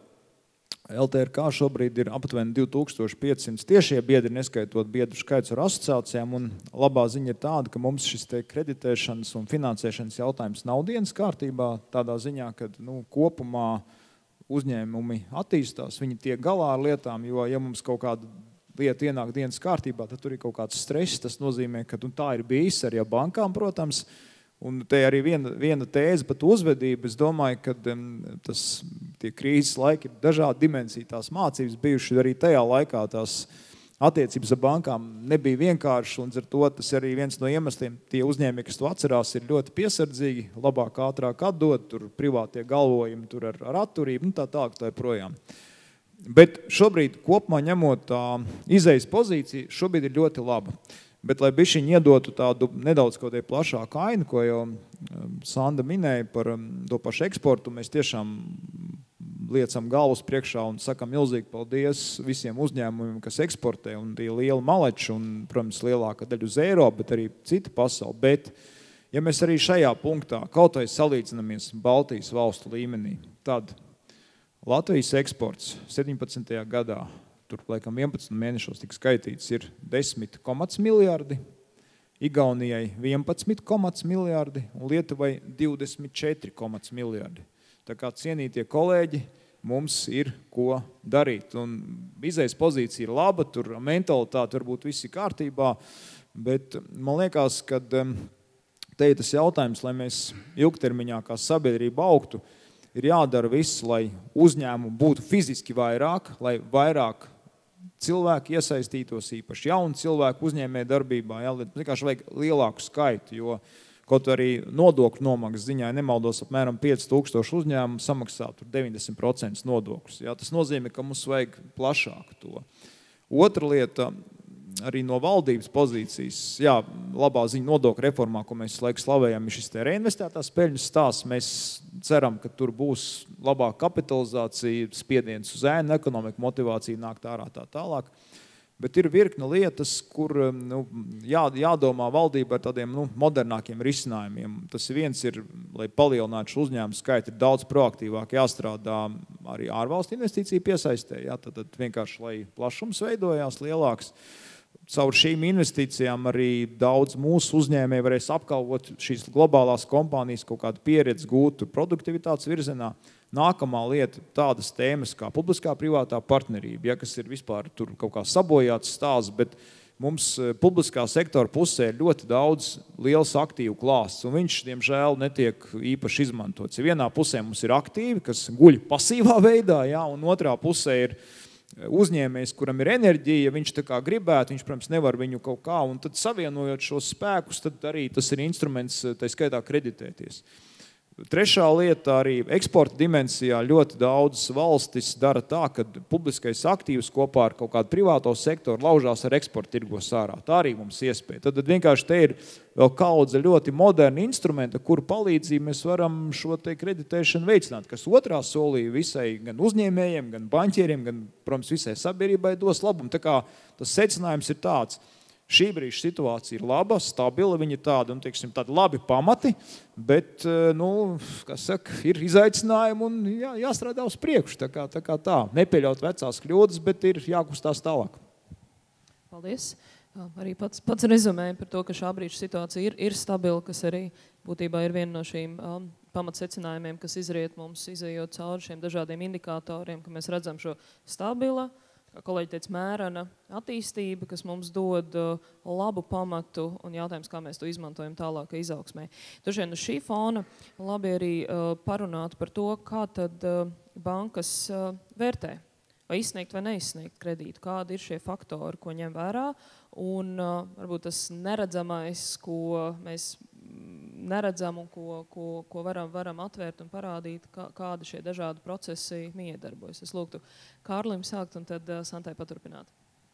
L T R K šobrīd ir aptuveni divi tūkstoši pieci simti tiešie biedri, neskaitot biedru skaits ar asociācijām, un labā ziņa ir tāda, ka mums šis te kreditēšanas un finansēšanas jautājums nav dienas kārtībā, tādā ziņā, ka nu, kopumā uzņēmumi attīstās, viņi tiek galā ar lietām, jo ja mums kaut kāda lieta ienāk dienas kārtībā, tad tur ir kaut kāds stress, tas nozīmē, ka nu, tā ir bijis arī bankām, protams. Un te arī viena, viena tēze pat uzvedība, es domāju, ka um, tas, tie krīzes laiki ir dažādi dimensija, tās mācības bijuši arī tajā laikā, tās attiecības ar bankām nebija vienkārši, un ar to tas arī viens no iemesliem, tie uzņēmumi, kas to atcerās, ir ļoti piesardzīgi, labāk ātrāk atdot, tur privātie galvojumi, tur ar, ar atturību, un tā tālāk tā projām. Bet šobrīd kopumā ņemot tā izejas pozīcija, šobrīd ir ļoti laba. Bet, lai bišķiņi iedotu tādu nedaudz kaut kādu plašāku ainu, ko jau Sanda minēja par to pašu eksportu, mēs tiešām liecam galvas priekšā un sakam milzīgi paldies visiem uzņēmumiem, kas eksportē, un tie lieli maleči, un, protams, lielāka daļa uz Eiropu, bet arī cita pasauli. Bet, ja mēs arī šajā punktā kaut vai salīdzinamies Baltijas valstu līmenī, tad Latvijas eksports septiņpadsmitajā gadā, tur, laikam, vienpadsmit mēnešos tika skaitīts, ir desmit komats miljardi, Igaunijai vienpadsmit komats miljardi un Lietuvai divdesmit četri komats miljardi. Tā kā cienītie kolēģi, mums ir ko darīt. Un izejas pozīcija ir laba, tur mentalitāte varbūt viss ir kārtībā, bet man liekas, ka te ir tas jautājums, lai mēs ilgtermiņā kā sabiedrība augtu, ir jādara viss, lai uzņēmumu būtu fiziski vairāk, lai vairāk cilvēki iesaistītos, īpaši jauni cilvēki uzņēmē darbībā, jā, vienkārši vajag lielāku skaitu, jo kaut arī nodokļu nomaksas ziņā, ja nemaldos, apmēram pieci tūkstoši uzņēmumu samaksā tur deviņdesmit procenti nodokļus. Jā, tas nozīmē, ka mums vajag plašāk to. Otra lieta, arī no valdības pozīcijas, jā, labā ziņa nodokļu reformā, ko mēs laiku slavējam, ir šis te reinvestētās peļņas stāsts. Mēs ceram, ka tur būs labāka kapitalizācija, spiediens uz ēnu ekonomiku, motivācija nākt ārā tā tālāk. Bet ir virkne lietas, kur nu, jā, jādomā valdība ar tādiem nu, modernākiem risinājumiem. Tas viens ir, lai palielinātu šo uzņēmumu skaitu, ir daudz proaktīvāk jāstrādā arī ārvalstu investīciju piesaistē. Jā, tad, tad vienkārši, lai plašums veidojās lielāks. Caur šīm investīcijām arī daudz mūsu uzņēmēji varēs apkalpot šīs globālās kompānijas kaut kādu pieredzi gūtu produktivitātes virzienā. Nākamā lieta tādas tēmas kā publiskā privātā partnerība, ja, kas ir vispār tur kaut kā sabojāts stāsts, bet mums publiskā sektora pusē ir ļoti daudz liels aktīvu klāsts, un viņš, diemžēl, netiek īpaši izmantots. Vienā pusē mums ir aktīvi, kas guļ pasīvā veidā, ja, un otrā pusē ir uzņēmējs, kuram ir enerģija, viņš tā kā gribētu, viņš, protams, nevar viņu kaut kā, un tad savienojot šos spēkus, tad arī tas ir instruments, tā skaitā kreditēties. Trešā lieta arī eksporta dimensijā ļoti daudz valstis dara tā, ka publiskais aktīvs kopā ar kaut kādu privāto sektoru laužās ar eksporta tirgos ārā. Tā arī mums iespēja. Tad vienkārši te ir vēl kaudze ļoti moderni instrumenta, kuru palīdzību mēs varam šo te kreditēšanu veicināt, kas otrā solī visai gan uzņēmējiem, gan baņķieriem, gan, protams, visai sabiedrībai dos labumu. Tā kā tas secinājums ir tāds. Šī brīža situācija ir laba, stabila, viņa ir tāda, un, teiksim, tādi labi pamati, bet, nu, kas saka, ir izaicinājumi un jā, jāstrādā uz priekšu, tā kā, tā kā tā. Nepieļaut vecās kļūdas, bet ir jākustās tālāk. Paldies. Arī pats, pats rezumēja par to, ka šā brīža situācija ir, ir stabila, kas arī būtībā ir viena no šīm um, pamatsecinājumiem, kas izriet mums, izejot cauri šiem dažādiem indikatoriem, ka mēs redzam šo stabila, kā kolēģi teica, mērena attīstība, kas mums dod labu pamatu un jautājums, kā mēs to izmantojam tālāk izaugsmē. Dažiem uz šī fona labi arī parunāt par to, kā tad bankas vērtē, vai izsniegt vai neizsniegt kredītu, kādi ir šie faktori, ko ņem vērā, un varbūt tas neredzamais, ko mēs neredzam un ko, ko, ko varam, varam atvērt un parādīt, kā, kādi šie dažādi procesi miedarbojas. Es lūgtu Kārlim sākt un tad uh, Santai paturpināt.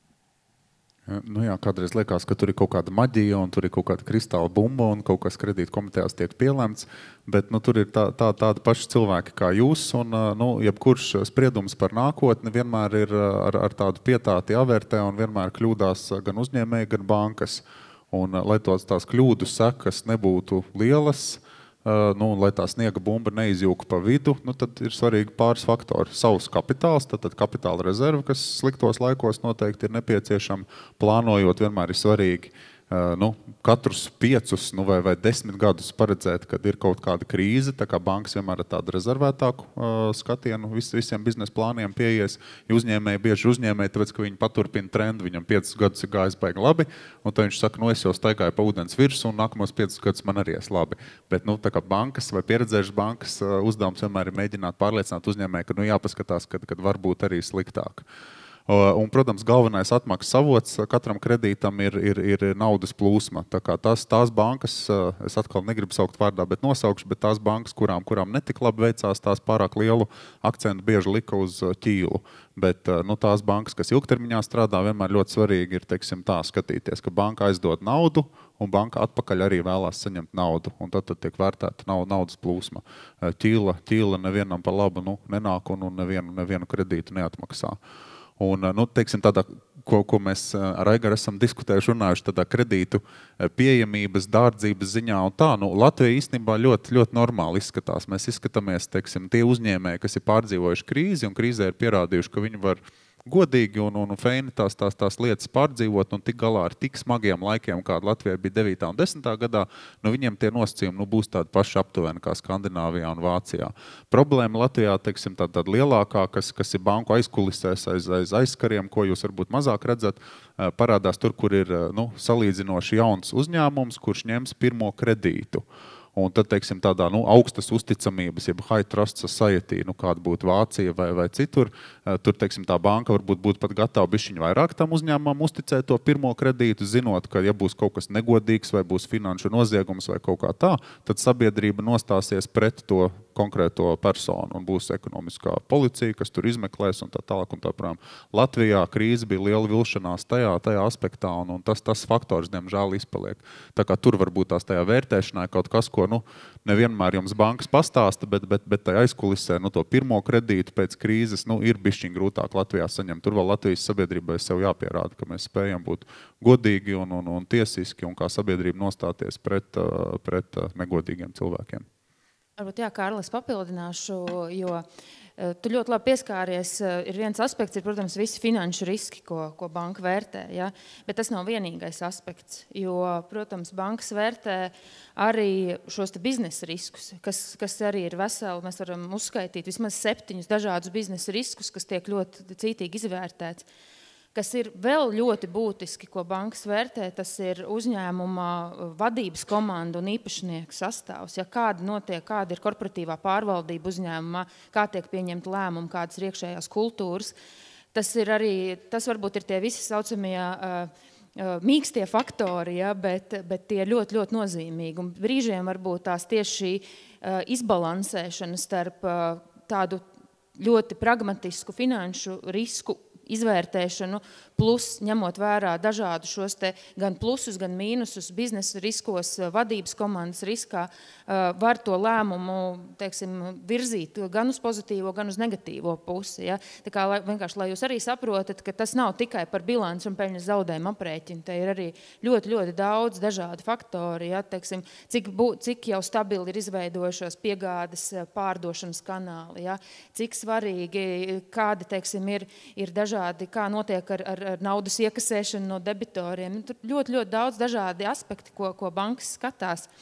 Nu jā, kādreiz liekas, ka tur ir kaut kāda maģija un tur ir kaut kāda kristāla bumba un kaut kas kredīta komitejās tiek pielemts, bet nu, tur ir tā, tā, tādi paši cilvēki kā jūs un nu, jebkurš spriedums par nākotni vienmēr ir ar, ar tādu pietāti jāvērtē un vienmēr kļūdās gan uzņēmēji, gan bankas. Un, lai tos, tās kļūdu sekas nebūtu lielas, nu, lai tā sniega bumba neizjūka pa vidu, nu, tad ir svarīgi pāris faktori. Savs kapitāls, tad, tad kapitāla rezerve, kas sliktos laikos noteikti ir nepieciešama. Plānojot vienmēr ir svarīgi nu, katrus piecus nu, vai, vai desmit gadus paredzēt, kad ir kaut kāda krīze, tā kā bankas vienmēr ir tādu rezervētāku uh, skatienu vis, visiem biznesa plāniem pieies. Uzņēmēji bieži uzņēmēji, tāpēc, ka viņi paturpina trendu, viņam piecus gadus ir gājis baigi labi, un tad viņš saka, nu es jau staigāju pa ūdens virsmu, un nākamos piecus gadus man arī ies labi. Bet nu, tā kā bankas vai pieredzējušas bankas uh, uzdevums vienmēr ir mēģināt pārliecināt uzņēmēju, ka nu, jāpaskatās, kad, kad var būt arī sliktāk. Un, protams, galvenais atmaksas avots katram kredītam ir, ir, ir naudas plūsma. Tā kā tās, tās bankas, es atkal negribu saukt vārdā, bet nosaukšu, bet tās bankas, kurām, kurām netik labi veicās, tās pārāk lielu akcentu bieži lika uz ķīlu. Bet nu, tās bankas, kas ilgtermiņā strādā, vienmēr ļoti svarīgi ir, teiksim, tā skatīties, ka banka aizdod naudu un banka atpakaļ arī vēlās saņemt naudu. Un tad, tad tiek vērtēta naudas plūsma. Ķīla, ķīla nevienam par labu nu, nenāk un, un nevienu, nevienu kredītu neatmaksā. Un, nu, teiksim, tādā, ko, ko mēs ar Aigaru esam diskutējuši, runājuši, tādā kredītu pieejamības, dārdzības ziņā un tā, nu, Latvija īstenībā ļoti, ļoti normāli izskatās. Mēs izskatāmies, teiksim, tie uzņēmēji, kas ir pārdzīvojuši krīzi un krīzē ir pierādījuši, ka viņi var godīgi un, un feini tās, tās, tās lietas pārdzīvot un tik galā ar tik smagiem laikiem, kāda Latvijai bija devītā un desmitā gadā, nu viņiem tie nosacījumi nu, būs tādi paši aptuveni kā Skandināvijā un Vācijā. Problēma Latvijā, teiksim, tāda, tāda lielākā, kas, kas ir banku aizkulisēs aiz, aiz aizkariem, ko jūs varbūt mazāk redzat, parādās tur, kur ir nu, salīdzinoši jauns uzņēmums, kurš ņems pirmo kredītu. Un tad, teiksim, tādā nu, augstas uzticamības, jeb high trust society, nu, kāda būtu Vācija vai, vai citur, tur, teiksim, tā banka varbūt būtu pat gatava bišķiņu vairāk tam uzņēmumam uzticēt to pirmo kredītu, zinot, ka ja būs kaut kas negodīgs vai būs finanšu noziegums vai kaut kā tā, tad sabiedrība nostāsies pret to konkrēto personu un būs ekonomiskā policija, kas tur izmeklēs un tā tālāk un tā prām. Latvijā krīze bija liela vilšanās tajā, tajā aspektā un, un tas, tas faktors, diemžēl, izpaliek. Tā kā tur varbūt tās tajā vērtēšanā kaut kas, ko nu, nevienmēr jums bankas pastāsta, bet, bet, bet tajā aizkulisē nu, to pirmo kredītu pēc krīzes nu, ir bišķiņ grūtāk Latvijā saņemt. Tur vēl Latvijas sabiedrībai sev jāpierāda, ka mēs spējam būt godīgi un, un, un tiesiski un kā sabiedrība nostāties pret, pret negodīgiem cilvēkiem. Varbūt jā, Kārlis, papildināšu, jo tu ļoti labi pieskāries. Ir viens aspekts, ir, protams, visi finanšu riski, ko, ko banka vērtē, ja? Bet tas nav vienīgais aspekts, jo, protams, bankas vērtē arī šos te biznesa riskus, kas, kas arī ir veseli. Mēs varam uzskaitīt vismaz septiņus dažādus biznesa riskus, kas tiek ļoti cītīgi izvērtēts. Kas ir vēl ļoti būtiski, ko bankas vērtē, tas ir uzņēmuma vadības komanda un īpašnieku sastāvs. Ja kāda notiek, kāda ir korporatīvā pārvaldība uzņēmumā, kā tiek pieņemt lēmumi, kādas ir iekšējās kultūras, tas ir arī, tas varbūt ir tie visi saucamie uh, uh, mīkstie faktori, ja, bet, bet tie ir ļoti, ļoti nozīmīgi. Un brīžiem varbūt tās tieši šī uh, izbalansēšana starp uh, tādu ļoti pragmatisku finanšu risku izvērtēšanu, plus ņemot vērā dažādu šos te gan plusus, gan mīnusus biznesa riskos, vadības komandas riskā, var to lēmumu, teiksim, virzīt gan uz pozitīvo, gan uz negatīvo pusi. Ja? Tā kā vienkārši, lai jūs arī saprotat, ka tas nav tikai par bilanci un peļņas zaudējumu aprēķinu, te ir arī ļoti, ļoti daudz dažādu faktori, ja? Teiksim, cik, bū, cik jau stabili ir izveidojušās piegādes pārdošanas kanāli, ja? Cik svarīgi, kādi, teiksim, ir, ir dažādi, kā notiek ar, ar, ar naudas iekasēšanu no debitoriem. Tur ļoti, ļoti daudz dažādi aspekti, ko, ko bankas skatās.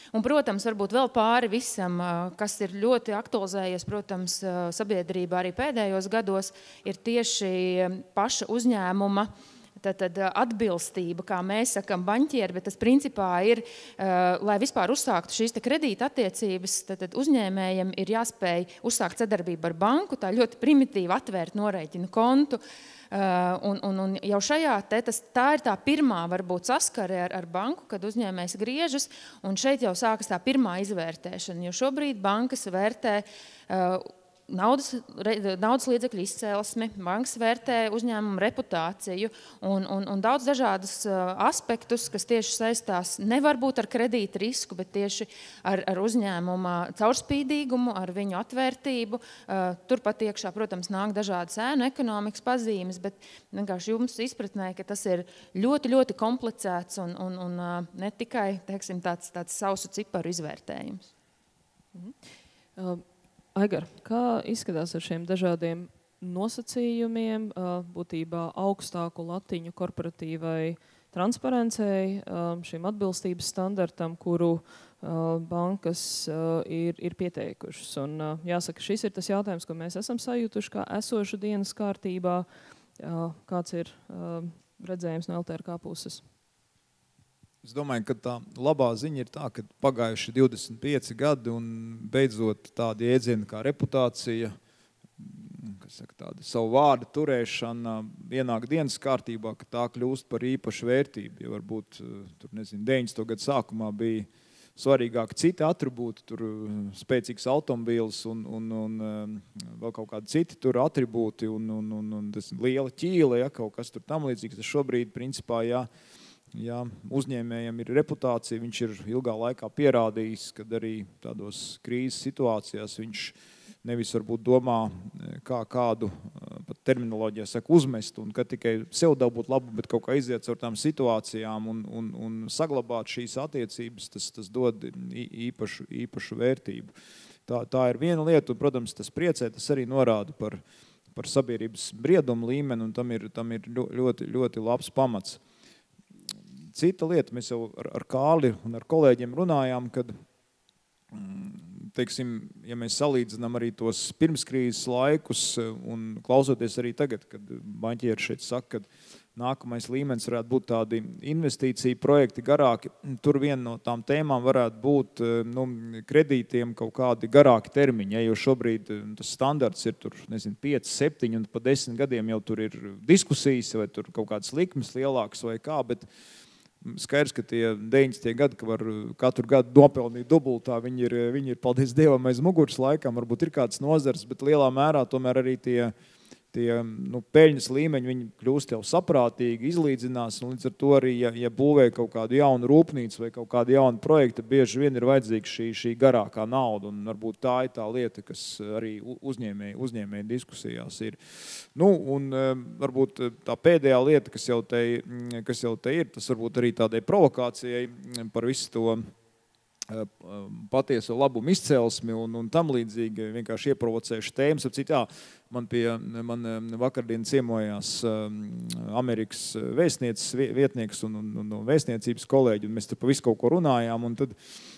Un, protams, varbūt vēl pāri visam, kas ir ļoti aktualizējies, protams, sabiedrībā arī pēdējos gados, ir tieši paša uzņēmuma Tad atbilstība, kā mēs sakam, baņķieri, bet tas principā ir, lai vispār uzsāktu šīs te kredīta attiecības, tad uzņēmējiem ir jāspēj uzsākt sadarbību ar banku, tā ļoti primitīvi atvērt norēķinu kontu. Un, un, un jau šajā te, tas, tā ir tā pirmā varbūt saskare ar, ar banku, kad uzņēmējs griežas, un šeit jau sākas tā pirmā izvērtēšana, jo šobrīd bankas vērtē Naudas, naudas līdzekļu izcelsmi, bankas vērtē uzņēmumu reputāciju un, un, un daudz dažādus aspektus, kas tieši saistās nevar būt ar kredīta risku, bet tieši ar, ar uzņēmuma caurspīdīgumu, ar viņu atvērtību. Turpat iekšā, protams, nāk dažādas ēnu ekonomikas pazīmes, bet vienkārši jums izpratnē, ka tas ir ļoti, ļoti komplicēts un, un, un ne tikai, teiksim, tāds, tāds sausu ciparu izvērtējums. Mhm. Uh. Aigar, kā izskatās ar šiem dažādiem nosacījumiem, būtībā augstāku latiņu korporatīvai transparencei, šim atbilstības standartam, kuru bankas ir, ir pieteikušas? Un jāsaka, šis ir tas jautājums, ko mēs esam sajutuši kā esošu dienas kārtībā. Kāds ir redzējums no L T R K puses? Es domāju, ka tā labā ziņa ir tā, ka pagājuši divdesmit pieci gadi un beidzot tādi jēdzieni kā reputācija, kas saka, tāda savu vārdu turēšana ienāk dienas kārtībā, ka tā kļūst par īpašu vērtību. Ja varbūt, tur nezinu, deviņdesmito gadu sākumā bija svarīgāk citi atribūti, tur spēcīgs automobīls un, un, un vēl kaut kādi citi tur atribūti un, un, un, un tas liela ķīle, ja, kaut kas tur tam līdzīgs. Tas šobrīd, principā, jā, Ja uzņēmējiem ir reputācija, viņš ir ilgā laikā pierādījis, kad arī tādos krīzes situācijās viņš nevis varbūt domā, kā kādu pat terminoloģijā saka uzmest un ka tikai sev dabūt labu, bet kaut kā iziet caur tām situācijām un, un, un saglabāt šīs attiecības, tas, tas dod īpašu, īpašu vērtību. Tā, tā ir viena lieta, un, protams, tas priecē, tas arī norāda par, par sabiedrības briedumu līmeni, un tam ir, tam ir ļoti, ļoti labs pamats. Cita lieta, mēs jau ar, ar Kārli un ar kolēģiem runājām, kad, teiksim, ja mēs salīdzinām arī tos pirmskrīzes laikus un klausoties arī tagad, kad baņķieri šeit saka, ka nākamais līmenis varētu būt tādi investīcija projekti garāki, tur viena no tām tēmām varētu būt nu, kredītiem kaut kādi garāki termiņi, ja, jo šobrīd tas standarts ir tur, nezinu, pieci, septiņi un pa desmit gadiem jau tur ir diskusijas vai tur kaut kādas likmes lielākas vai kā, bet skaidrs, ka tie deviņdesmitie gadi, ka var katru gadu nopelnīt dubultā, viņi ir, viņi ir, paldies Dievam, aiz muguras laikam, varbūt ir kāds nozars, bet lielā mērā tomēr arī tie, tie nu, peļņas līmeņi, viņi kļūst jau saprātīgi, izlīdzinās, un līdz ar to arī, ja, ja būvē kaut kādu jaunu rūpnīcu vai kaut kādu jaunu projektu, bieži vien ir vajadzīga šī, šī garākā nauda, un varbūt tā ir tā lieta, kas arī uzņēmēji, uzņēmēji diskusijās ir. Nu, un varbūt tā pēdējā lieta, kas jau te, kas jau te ir, tas varbūt arī tādai provokācijai par visu to patieso labumu izcelsmi un, un tam līdzīgi vienkārši ieprovocējuši tēmas. Apcīt, jā, man pie man vakardien ciemojās Amerikas vēstnieces vietnieks un, un, un vēstniecības kolēģi, un mēs tur pa visu kaut ko runājām, un tad,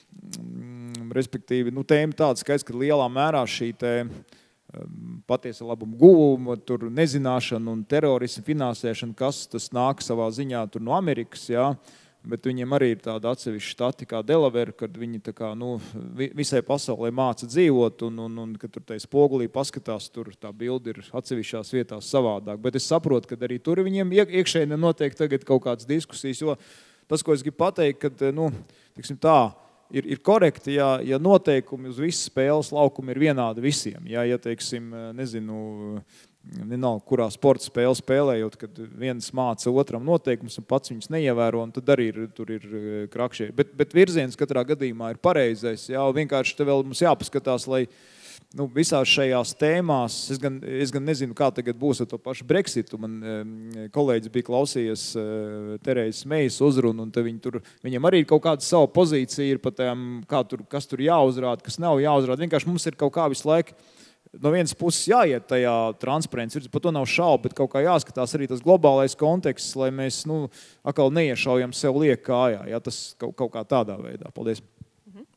respektīvi, nu, tēma tāda skaidrs, ka lielā mērā šī te patiesa labuma guvuma, tur nezināšana un terorismu finansēšana, kas tas nāk savā ziņā tur no Amerikas, jā, bet viņiem arī ir tāda atsevišķa štati kā Delaware, kad viņi tā kā, nu, visai pasaulē māca dzīvot, un, un, un kad tur tai spogulī paskatās, tur tā bilde ir atsevišķās vietās savādāk. Bet es saprotu, ka arī tur viņiem iekšēji notiek tagad kaut kādas diskusijas, jo tas, ko es gribu pateikt, kad, nu, tiksim tā, ir, ir korekti, ja, ja noteikumi uz visas spēles laukumi ir vienādi visiem. Ja, ja teiksim, nezinu, nenāk, kurā sporta spēle spēlējot, kad viens māca otram noteikumus un pats viņus neievēro, un tad arī ir, tur ir krakšie. Bet, bet virziens katrā gadījumā ir pareizais. Jā, vienkārši te vēl mums jāpaskatās, lai nu, visās šajās tēmās, es gan, es gan nezinu, kā tagad būs ar to pašu Brexitu. Man kolēģis bija klausījies Terēzes Mejas uzrunu, un viņi tur, viņam arī kaut kāda sava pozīcija ir par tām, kā tur, kas tur jāuzrāda, kas nav jāuzrāda. Vienkārši mums ir kaut kā visu laiku no vienas puses jāiet tajā transparences, par to nav šaubu, bet kaut kā jāskatās arī tas globālais konteksts, lai mēs, nu, atkal neiešaujam sev lieku kājā. Jā, tas kaut, kaut kā tādā veidā. Paldies. Mhm.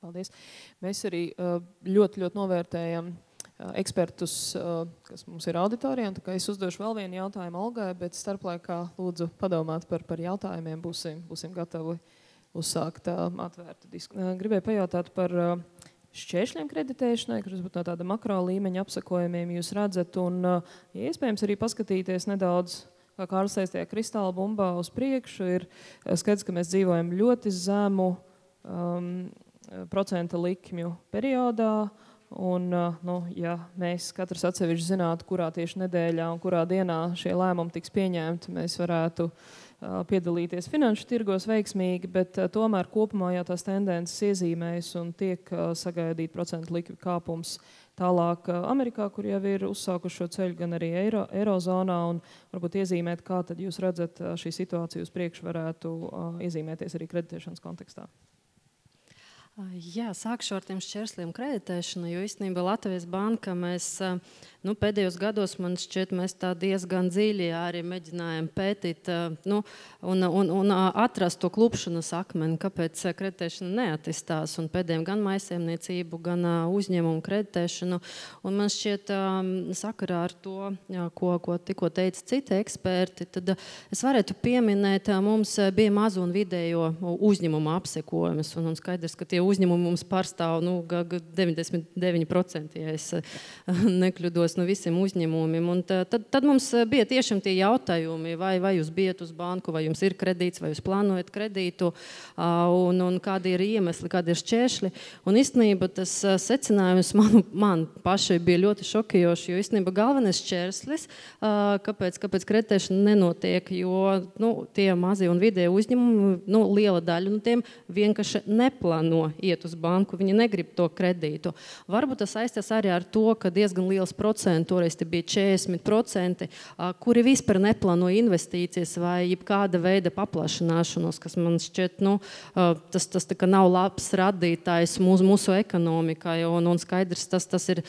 Paldies. Mēs arī ļoti, ļoti novērtējam ekspertus, kas mums ir auditorijā. Tā kā es uzdošu vēl vienu jautājumu Olgai, bet starplaikā lūdzu padomāt par, par jautājumiem. Būsim, būsim gatavi uzsākt atvērtu diskusiju. Gribēju pajautāt par šķēršļiem kreditēšanai, kurus būtu no tāda makro līmeņa apsakojumiem jūs redzat, un ja iespējams arī paskatīties nedaudz, kā Kārlis teica, tajā kristāla bumbā uz priekšu, ir skaidrs, ka mēs dzīvojam ļoti zemu um, procenta likmju periodā, un, nu, ja mēs katrs atsevišķi zinātu, kurā tieši nedēļā un kurā dienā šie lēmumi tiks pieņemti, mēs varētu piedalīties finanšu tirgos veiksmīgi, bet tomēr kopumā jau tās tendences iezīmējas un tiek sagaidīt procentu likmi kāpums tālāk Amerikā, kur jau ir uzsākuši šo ceļu, gan arī Eiro, Eirozonā, un varbūt iezīmēt, kā tad jūs redzat šī situācija uz priekšu varētu iezīmēties arī kreditēšanas kontekstā. Jā, sākšu ar tiem šķērsliem kreditēšanu, jo īstenībā Latvijas banka mēs, nu, pēdējos gados, man šķiet, mēs tā diezgan dziļi arī mēģinājām pētīt, nu, un, un, un atrast to klupšanas akmeni, kāpēc kreditēšana neattīstās, un pēdējiem gan maisaimniecību, gan uzņēmumu kreditēšanu, un man šķiet, sakarā ar to, ko, ko tikko teica citi eksperti, tad es varētu pieminēt, mums bija mazo un vidējo uzņēmumu apsekojumus, un, un skaidrs, ka tie uzņēmumi mums pārstāv nu, deviņdesmit deviņi procenti, ja es nekļūdos no visiem uzņēmumiem. Un tad, tad mums bija tiešām tie jautājumi, vai, vai jūs bijat uz banku, vai jums ir kredīts, vai jūs plānojat kredītu, un, un kādi ir iemesli, kādi ir šķēršļi. Un īstenībā tas secinājums man, man pašai bija ļoti šokējoši, jo īstenībā galvenais šķērslis, kāpēc, kāpēc kreditēšana nenotiek, jo nu, tie mazie un vidēji uzņēmumi, nu, liela daļa no tiem vienkārši neplāno iet uz banku, viņi negrib to kredītu. Varbūt tas saistās arī ar to, ka diezgan liels procents, toreiz te bija četrdesmit procenti, kuri vispār neplāno investīcijas vai jebkāda veida paplašināšanos, kas man šķiet, nu, tas, tas tā kā nav labs radītājs mūsu, mūsu ekonomikai, un, un skaidrs, tas, tas ir,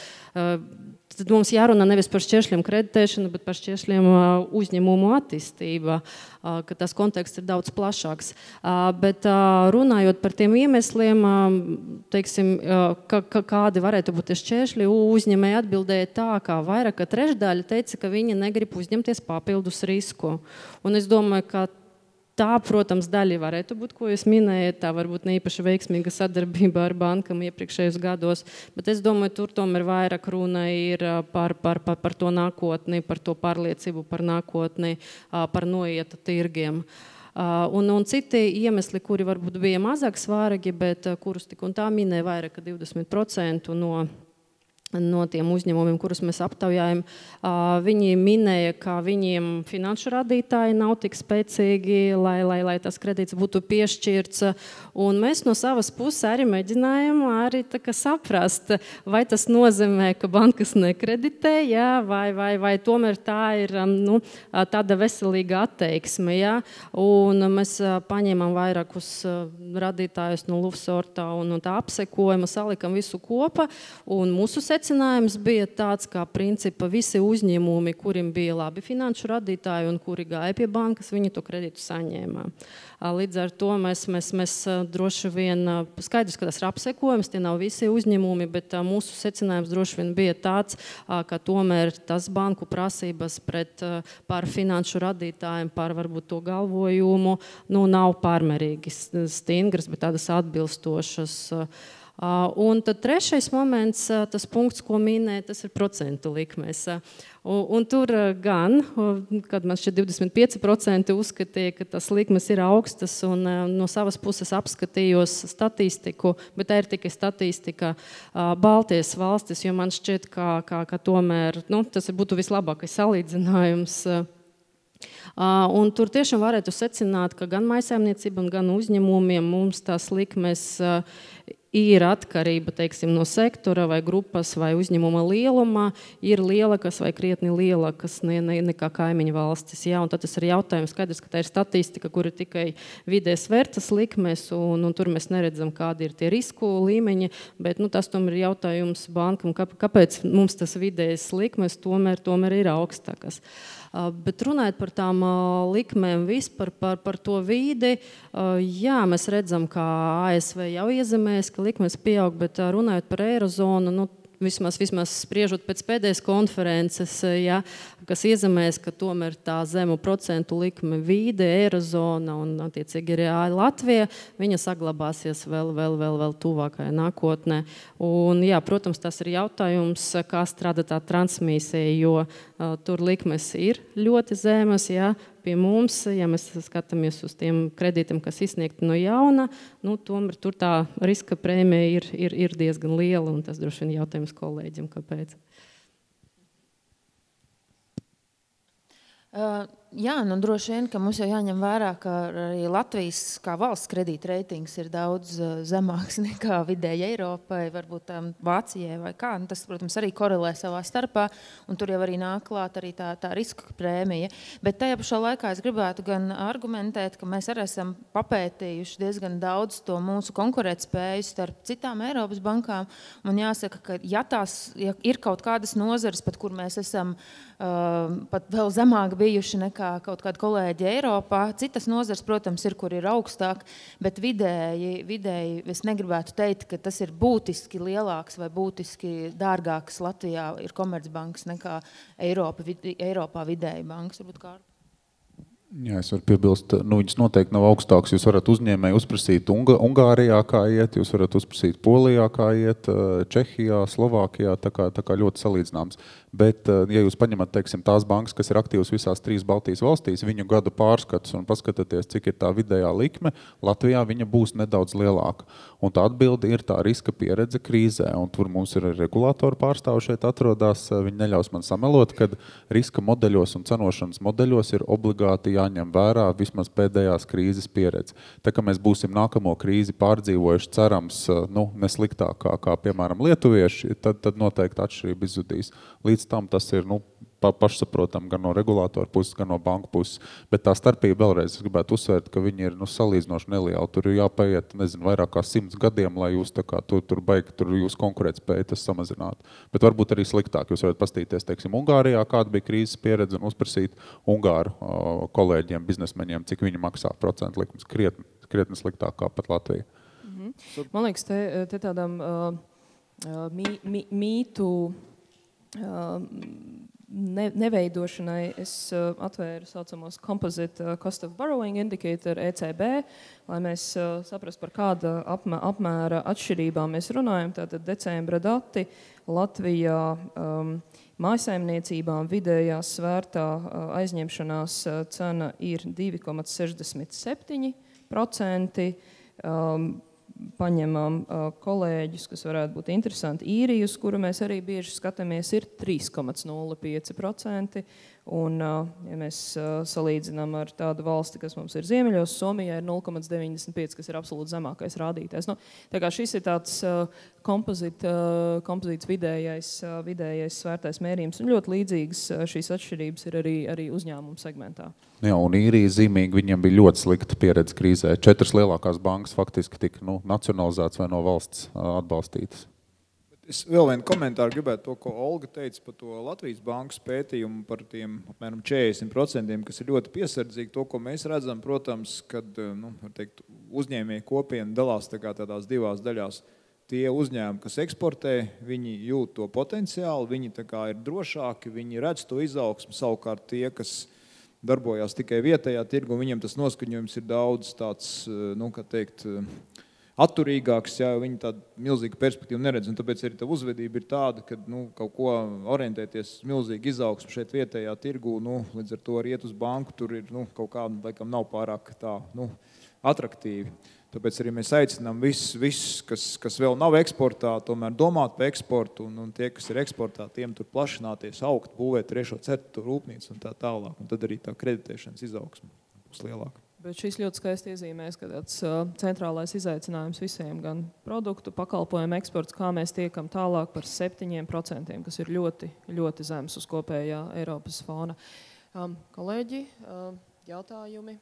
tad mums jārunā nevis par šķēršļiem kreditēšanu, bet par šķēršļiem uzņēmumu attīstība, ka tas konteksts ir daudz plašāks. Bet runājot par tiem iemesliem, teiksim, ka, ka kādi varētu būt šķēršļi, uzņēmēji atbildēja tā, kā vairāk ka trešdaļa teica, ka viņi negrib uzņemties papildus risku. Un es domāju, ka tā, protams, daļa varētu būt, ko jūs minējat, tā varbūt ne īpaši veiksmīga sadarbība ar bankam iepriekšējos gados, bet es domāju, tur tomēr vairāk runa ir par, par, par, par to nākotni, par to pārliecību par nākotni, par noieta tirgiem. Un, un citi iemesli, kuri varbūt bija mazāk svārīgi, bet kurus tik un tā minēja vairāk ka divdesmit procenti no no tiem uzņēmumiem, kurus mēs aptaujājam, viņi minēja, ka viņiem finanšu rādītāji nav tik spēcīgi, lai, lai, lai tas kredīts būtu piešķirts. Un mēs no savas puses arī mēģinājām arī tā kā saprast, vai tas nozīmē, ka bankas nekreditē, jā, vai, vai, vai tomēr tā ir nu, tāda veselīga atteiksme. Jā. Un mēs paņēmām vairākus rādītājus no Lufthansa un, un tā apsekojuma, salikam visu kopā, un mūsu secinājums bija tāds, kā principa visi uzņēmumi, kuriem bija labi finanšu radītāji un kuri gāja pie bankas, viņi to kredītu saņēmā. Līdz ar to mēs, mēs, mēs droši vien, skaidrs, ka tas ir apsekojums, tie nav visi uzņēmumi, bet mūsu secinājums droši vien bija tāds, ka tomēr tas banku prasības pret par finanšu radītājiem, par varbūt to galvojumu, nu, nav pārmērīgi stingras, bet tādas atbilstošas. Un tad trešais moments, tas punkts, ko minēja, tas ir procentu likmes. Un, un tur gan, kad man šķiet divdesmit pieci procenti uzskatīja, ka tas likmes ir augstas, un no savas puses apskatījos statistiku, bet tā ir tikai statistika Baltijas valstis, jo man šķiet, ka, ka, ka tomēr nu, tas būtu vislabākais salīdzinājums. Uh, un tur tiešām varētu secināt, ka gan maisaimniecība, gan uzņēmumiem mums tās likmes uh, ir atkarība, teiksim, no sektora vai grupas vai uzņēmuma lielumā, ir lielākas vai krietni lielākas ne, ne, nekā kaimiņu valstis. Jā, un tad tas ir jautājums, skaidrs, ka tā ir statistika, kur ir tikai vidēs vērtas likmes, un, un tur mēs neredzam, kādi ir tie risku līmeņi, bet nu, tas tomēr ir jautājums bankam, kāpēc mums tas vidējas likmes tomēr, tomēr ir augstākas. Bet runājot par tām likmēm vispār, par, par to vīdi, jā, mēs redzam, ka A S V jau iezīmēs, ka ka likmes pieaug, bet runājot par eirozonu, nu, Vismaz, vismaz spriežot pēc pēdējās konferences, ja, kas iezemēs, ka tomēr tā zemu procentu likme vīde, eirozona un attiecīgi arī Latvija, viņa saglabāsies vēl, vēl, vēl, vēl tuvākajā nākotnē. Un, jā, protams, tas ir jautājums, kā strādā tā transmisija, jo uh, tur likmes ir ļoti zemes, ja, pie mums, ja mēs skatāmies uz tiem kredītiem, kas izsniegti no jauna, nu, tomēr tur tā riska prēmija ir, ir, ir diezgan liela, un tas droši vien jautājums kolēģiem, kāpēc. Uh, jā, nu droši vien, ka mums jau jāņem vērā, ka arī Latvijas kā valsts kredīta reitings ir daudz uh, zemāks nekā vidēji Eiropai, varbūt um, Vācijai vai kā. Un tas, protams, arī korelē savā starpā, un tur jau arī nāk klāt arī tā, tā riska prēmija. Bet tajā pašā laikā es gribētu gan argumentēt, ka mēs arī esam papētījuši diezgan daudz to mūsu konkurētspēju starp citām Eiropas bankām. Man jāsaka, ka ja tās ja ir kaut kādas nozares, pat kur mēs esam uh, pat vēl zemāk bijuši nekā kaut kāda kolēģi Eiropā. Citas nozars, protams, ir, kur ir augstāk, bet vidēji, vidēji es negribētu teikt, ka tas ir būtiski lielāks vai būtiski dārgāks Latvijā ir Komercbankas nekā Eiropa, Eiropā vidēji bankas. Varbūt kā? Jā, es varu piebilst, nu, viņas noteikti nav augstāks. Jūs varat uzņēmēji uzprasīt Unga, Ungārijā, kā iet, jūs varat uzprasīt Polijā, kā iet, Čehijā, Slovākijā, tā kā, tā kā ļoti salīdzināms. Bet, ja jūs paņemat, teiksim, tās bankas, kas ir aktīvas visās trīs Baltijas valstīs, viņu gadu pārskats un paskatāties, cik ir tā vidējā likme, Latvijā viņa būs nedaudz lielāka. Un tā atbilde ir tā riska pieredze krīzē, un tur mums ir regulātori pārstāvi šeit atrodas, viņi neļaus man samelot, kad riska modeļos un cenošanas modeļos ir obligāti jāņem vērā vismaz pēdējās krīzes pieredze. Tā kā mēs būsim nākamo krīzi pārdzīvojuši, cerams, nu, nesliktāk kā, kā piemēram lietuvieši, tad, tad noteikti atšķirība izzudīs. Līdz tam tas ir, nu, pa, pašsaprotam gan no regulātora puses, gan no banku puses. Bet tā starpība vēlreiz, es gribētu uzsvērt, ka viņi ir, nu, salīdzinoši neliela. Tur ir jāpaiet, nezinu, vairāk kā simts gadiem, lai jūs tā kā tur, tur baigi, tur jūs konkurētspēju tas samazināt. Bet varbūt arī sliktāk. Jūs varat pastīties, teiksim, Ungārijā, kāda bija krīzes pieredze un uzprasīt Ungāru o, kolēģiem, biznesmeņiem, cik viņi maksā procentu likmes krietni, krietni sliktāk kā pat Latvija. Mhm. Man liekas, te, te tādam uh, mī, mī, mītu Ne, neveidošanai es uh, atvēru saucamos Composite uh, Cost of Borrowing Indicator E C B, lai mēs uh, saprast, par kāda apmē, apmēra atšķirībām mēs runājam. Tātad decembra dati Latvijā um, mājsaimniecībām vidējās svērtā uh, aizņemšanās uh, cena ir divi komats sešdesmit septiņi procenti. Um, paņemam uh, kolēģus, kas varētu būt interesanti. Īrijus, kuru mēs arī bieži skatāmies, ir trīs komats nulle pieci procenti. Un, uh, ja mēs uh, salīdzinām ar tādu valsti, kas mums ir ziemeļos, Somijā ir nulle komats deviņdesmit pieci, kas ir absolūti zemākais rādītājs. Nu, tā kā šis ir tāds uh, kompozit, uh, kompozīts vidējais, uh, vidējais svērtais mērījums. Un ļoti līdzīgas uh, šīs atšķirības ir arī, arī uzņēmumu segmentā. Jā, un īrija zīmīgi, viņiem bija ļoti slikta pieredze krīzē. Četras lielākās bankas faktiski tika, nu, nacionalizētas vai no valsts uh, atbalstītas. Es vēl vienu komentāru gribētu to, ko Olga teica par to Latvijas bankas pētījumu par tiem apmēram četrdesmit procentiem, kas ir ļoti piesardzīgi. To, ko mēs redzam, protams, kad, nu, var teikt, uzņēmēji kopiena dalās tā kā tādās divās daļās. Tie uzņēmumi, kas eksportē, viņi jūt to potenciālu, viņi tā kā ir drošāki, viņi redz to izaugsmu, savukārt tie, kas darbojās tikai vietējā tirgu, viņiem tas noskaņojums ir daudz tāds, nu, kā teikt, atturīgāks, ja viņi tādu milzīgu perspektīvu neredz, un tāpēc arī tā uzvedība ir tāda, ka, nu, kaut ko orientēties milzīgi izaugsmu šeit vietējā tirgu, nu, līdz ar to arī iet uz banku, tur ir, nu, kaut kāda, laikam, nav pārāk tā, nu, atraktīvi. Tāpēc arī mēs aicinām visus, visus kas, kas vēl nav eksportā, tomēr domāt par eksportu, un, un tie, kas ir eksportā, tiem tur plašināties, augt, būvēt trešo, ceturto rūpnīcu un tā tālāk, un tad arī tā kreditēšanas izaugsme būs lielāka. Bet šis ļoti skaisti iezīmēs, ka tāds uh, centrālais izaicinājums visiem, gan produktu, pakalpojumu eksports, kā mēs tiekam tālāk par septiņiem procentiem, kas ir ļoti, ļoti zems uz kopējā Eiropas fona. Um, kolēģi, uh, jautājumi?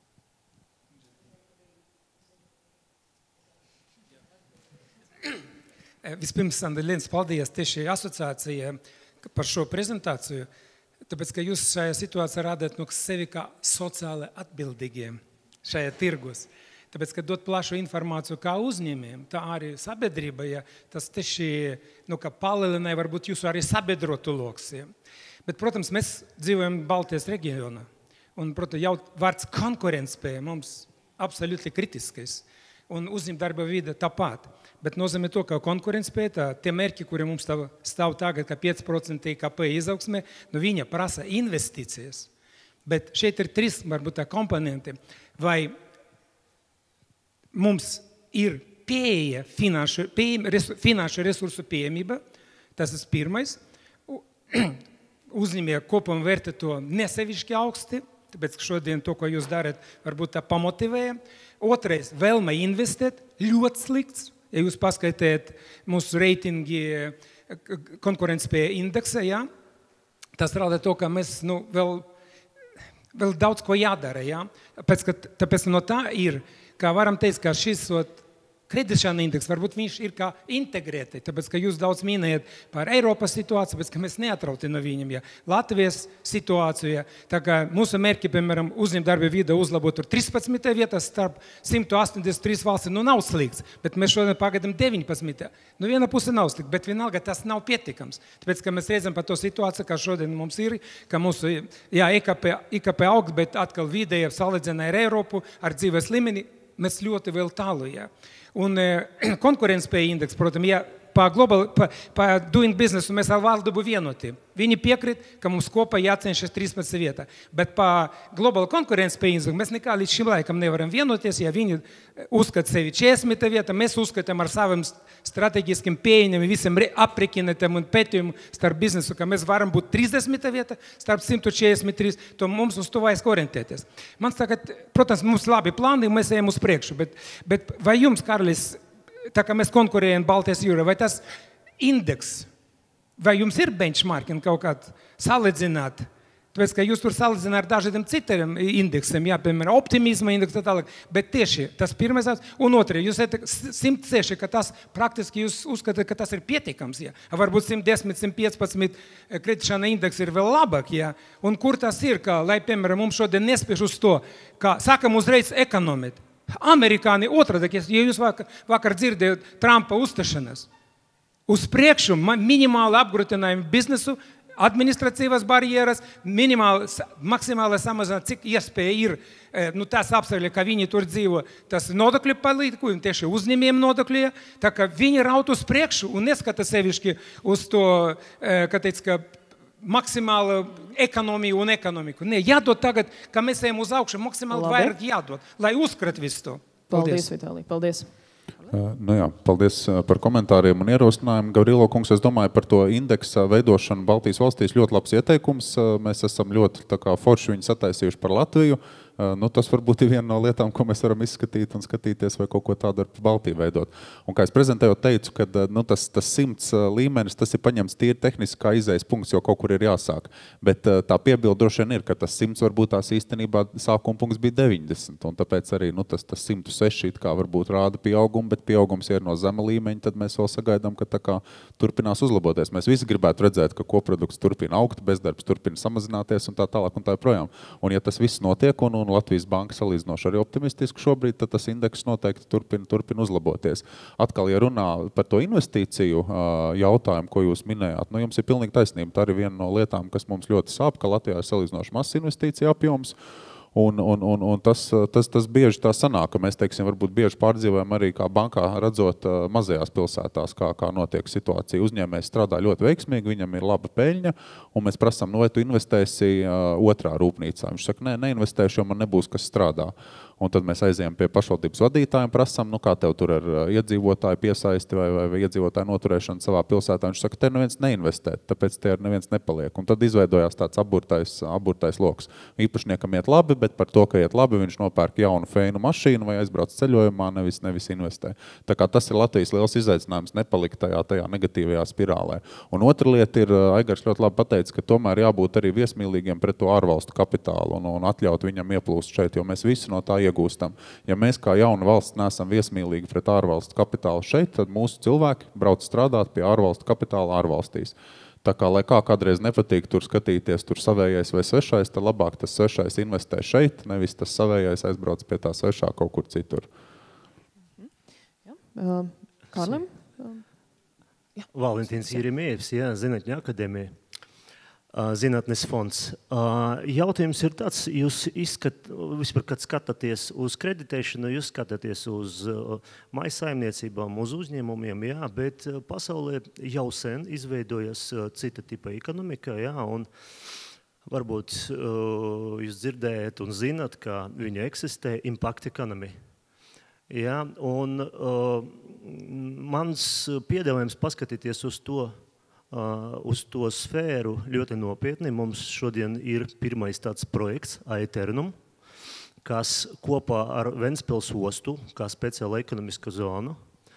Vispirms, Andrīns, paldies tieši asociācijai par šo prezentāciju. Tāpēc, ka jūs šajā situācijā rādāt no sevi kā sociāli atbildīgiem šajā tirgus. Tāpēc, kad dot plašu informāciju kā uzņēmējiem, tā arī sabiedrība, ja, tas tieši nu, palielināja varbūt jūsu arī sabiedrotu loks. Ja. Bet, protams, mēs dzīvojam Baltijas reģionā. Un, protams, jau vārds konkurentspēja mums absolūti kritiskais. Un uzņēmdarba vide tāpat. Bet nozīmē to, ka konkurentspēja, tā, tie mērķi, kuri mums stāv tagad, ka pieci procenti I K P izaugsmē, nu viņa prasa investīcijas. Bet šeit ir trīs, varbūt tā komponenti. Vai mums ir pieeja finanšu, pieeja, resu, finanšu resursu pieejamība, tas ir pirmais. Uzņēmēji kopumā vērtē to nesevišķi augsti, tāpēc, ka šodien to, ko jūs darat, varbūt tā pamotivēja. Otrais, vēlme investēt, ļoti slikts. Ja jūs paskaitāt mūsu reitingi konkurentspēja indeksa, ja, tas rāda to, ka mēs nu, vēl, vēl daudz ko jādara. Ja. Pēc, ka, tāpēc no tā ir, kā varam teikt, ka šis ot, kreditēšana indeks, varbūt viņš ir kā integrēti, tāpēc, ka jūs daudz minējat par Eiropas situāciju, bet, ka mēs neatrauti no viņiem, ja Latvijas situāciju, ja. Tā kā mūsu mērķi, piemēram, uzņēmdarba vide uzlabot tur trīspadsmit vietas starp simt astoņdesmit trīs valstis, nu nav slikts, bet mēs šodien pagaidām deviņpadsmit. Nu viena puse nav slikta, bet vienalga tas nav pietiekams. Tāpēc, ka mēs redzam par to situāciju, kā šodien mums ir, ka mūsu, jā, I K P, I K P augst, bet atkal vidēji salīdzinā ar Eiropu, ar dzīves līmeni, mēs ļoti vēl tālu, ja. Un e, konkurentspēja indeks, protams, ja pa, global, pa, pa doing businessu mēs ar valdību vienoti. Viņi piekrīt, ka mums kopā jācenšas trīspadsmit vietā. Bet pa global konkurentspēja indeksu mēs nekā līdz šim laikam nevaram vienoties, ja viņi uzskata sevi četrdesmit vietā, mēs uzskatām ar saviem strateģiskiem pieejamiem visiem aprēķiniem un pētījumu starp biznesu, ka mēs varam būt trīsdesmit vietā starp simt četrdesmit trīs, to mums uz to vajag orientēties. Man tagad, protams, mums labi plāni, mēs ejam uz priekšu, bet, bet vai jums, Karlis, tā kā mēs konkurējam Baltijas jūrā, vai tas indeks, vai jums ir benchmarking kaut kāds salīdzināt? Tāpēc, ka jūs tur salīdzināt ar dažādiem citiem indeksiem, jā, piemēram, optimisma indeks, tā tālāk, bet tieši tas pirmais, un otrs, jūs esat simt seši, ka tas praktiski jūs uzskatāt, ka tas ir pietiekams, jā. Varbūt simt desmit, simt piecpadsmit kreditēšana indeks ir vēl labāk, jā. Un kur tas ir, ka, lai, piemēram, mums šodien nespiež uz to, ka sākam uzreiz ekonomēt. Amerikāni otrādi, ja jūs vakar, vakar dzirdējat Trumpa uzstāšanās, uz priekšu minimāli apgrūtinājumi biznesu, administratīvas barjeras, minimāli, maksimāli samazināt, cik iespēja ir, nu, tās apstākļi, ka viņi tur dzīvo, tas nodokļu politiku, un tieši uzņēmējiem nodokļi, tā ka viņi raut uz priekšu un neskata sevišķi uz to, kā teic, ka maksimāla ekonomiju un ekonomiku. Nē, jādod tagad, ka mēs ejam uz augšu, maksimāli Labi. Vairāk jādod, lai uzskrat visu to. Paldies, Paldies Vitālij. Paldies. Uh, nu jā, paldies par komentāriem un ierosinājumu. Gavrilo kungs, es domāju par to indeksa veidošanu Baltijas valstīs ļoti labs ieteikums. Mēs esam ļoti tā kā forši viņu sataisījuši par Latviju. Nu, tas varbūt ir viena no lietām, ko mēs varam izskatīt un skatīties, vai kaut ko tādu ar Baltiju veidot. Un kā es prezentējot teicu, ka nu, tas, tas simts līmenis, tas ir paņemts tīri tehniski kā izējas punkts, jo kaut kur ir jāsāk. Bet tā piebilde droši vien ir, ka tas simts varbūt tās īstenībā sākuma punkts bija deviņdesmit. Un tāpēc arī nu, tas, tas simt seši kā varbūt rāda pieaugumu, bet pieaugums ir no zema līmeņa, tad mēs vēl sagaidām, ka tā kā turpinās uzlaboties. Mēs visi gribētu redzēt, ka koprodukts turpina augt, bezdarbs turpina samazināties un tā tālāk un tā projām. Un ja tas viss notiek un, un Latvijas banka salīdzinoši arī optimistiski šobrīd, tad tas indeks noteikti turpina, turpina uzlaboties. Atkal, ja runā par to investīciju jautājumu, ko jūs minējāt, nu jums ir pilnīgi taisnība. Tā ir viena no lietām, kas mums ļoti sāp, ka Latvijā ir salīdzinoši mazs investīcija apjoms. Un, un, un, un tas, tas, tas bieži tā sanāk, ka mēs, teiksim, varbūt bieži pārdzīvojam arī kā bankā redzot mazajās pilsētās, kā, kā notiek situācija. Uzņēmējs strādā ļoti veiksmīgi, viņam ir laba peļņa, un mēs prasām, nu, vai tu investēsi otrā rūpnīcā. Viņš saka, nē, neinvestēšu, jo man nebūs, kas strādā. Un tad mēs aizējām pie pašvaldības vadītājiem, prasām, nu kā tev tur ar iedzīvotāju piesaisti vai, vai, vai iedzīvotāju noturēšanu savā pilsētā. Viņš saka, te neviens neinvestē, tāpēc te ar neviens nepaliek. Un tad izveidojās tāds aburtais, aburtais loks. Īpašniekam iet labi, bet par to, ka iet labi, viņš nopērk jaunu feinu mašīnu vai aizbrauc ceļojumā, nevis, nevis investē. Tā kā tas ir Latvijas liels izaicinājums nepalikt tajā, tajā negatīvajā spirālē. Un otra lieta ir, Aigars ļoti labi pateica, ka tomēr jābūt arī viesmīlīgiem pret to ārvalstu kapitālu un, un atļaut viņam ieplūst šeit, jo mēs visi no tā iegūstam. Ja mēs kā jauna valsts neesam viesmīlīgi pret ārvalstu kapitālu šeit, tad mūsu cilvēki brauc strādāt pie ārvalstu kapitāla ārvalstīs. Tā kā, lai kā kādreiz nepatīk tur skatīties, tur savējais vai svešais, tad labāk tas svešais investē šeit, nevis tas savējais aizbrauc pie tā svešā kaut kur citur. Ja. Uh, Kārlim? Ja. Valentīns Jeremievs, jā, Zinātņu akadēmija. Zinātnes fonds. Jautājums ir tāds, jūs izskat, vispār, kad skatāties uz kreditēšanu, jūs skatāties uz mājsaimniecībām, uz uzņēmumiem, jā, bet pasaulē jau sen izveidojas cita tipa ekonomika, jā, un varbūt jūs dzirdējat un zināt, ka viņa eksistē impact economy. Jā, un mans piedāvājums paskatīties uz to, Uh, uz to sfēru ļoti nopietni. Mums šodien ir pirmais tāds projekts Aeternum, kas kopā ar Ventspils ostu, kā speciāla ekonomiska zona,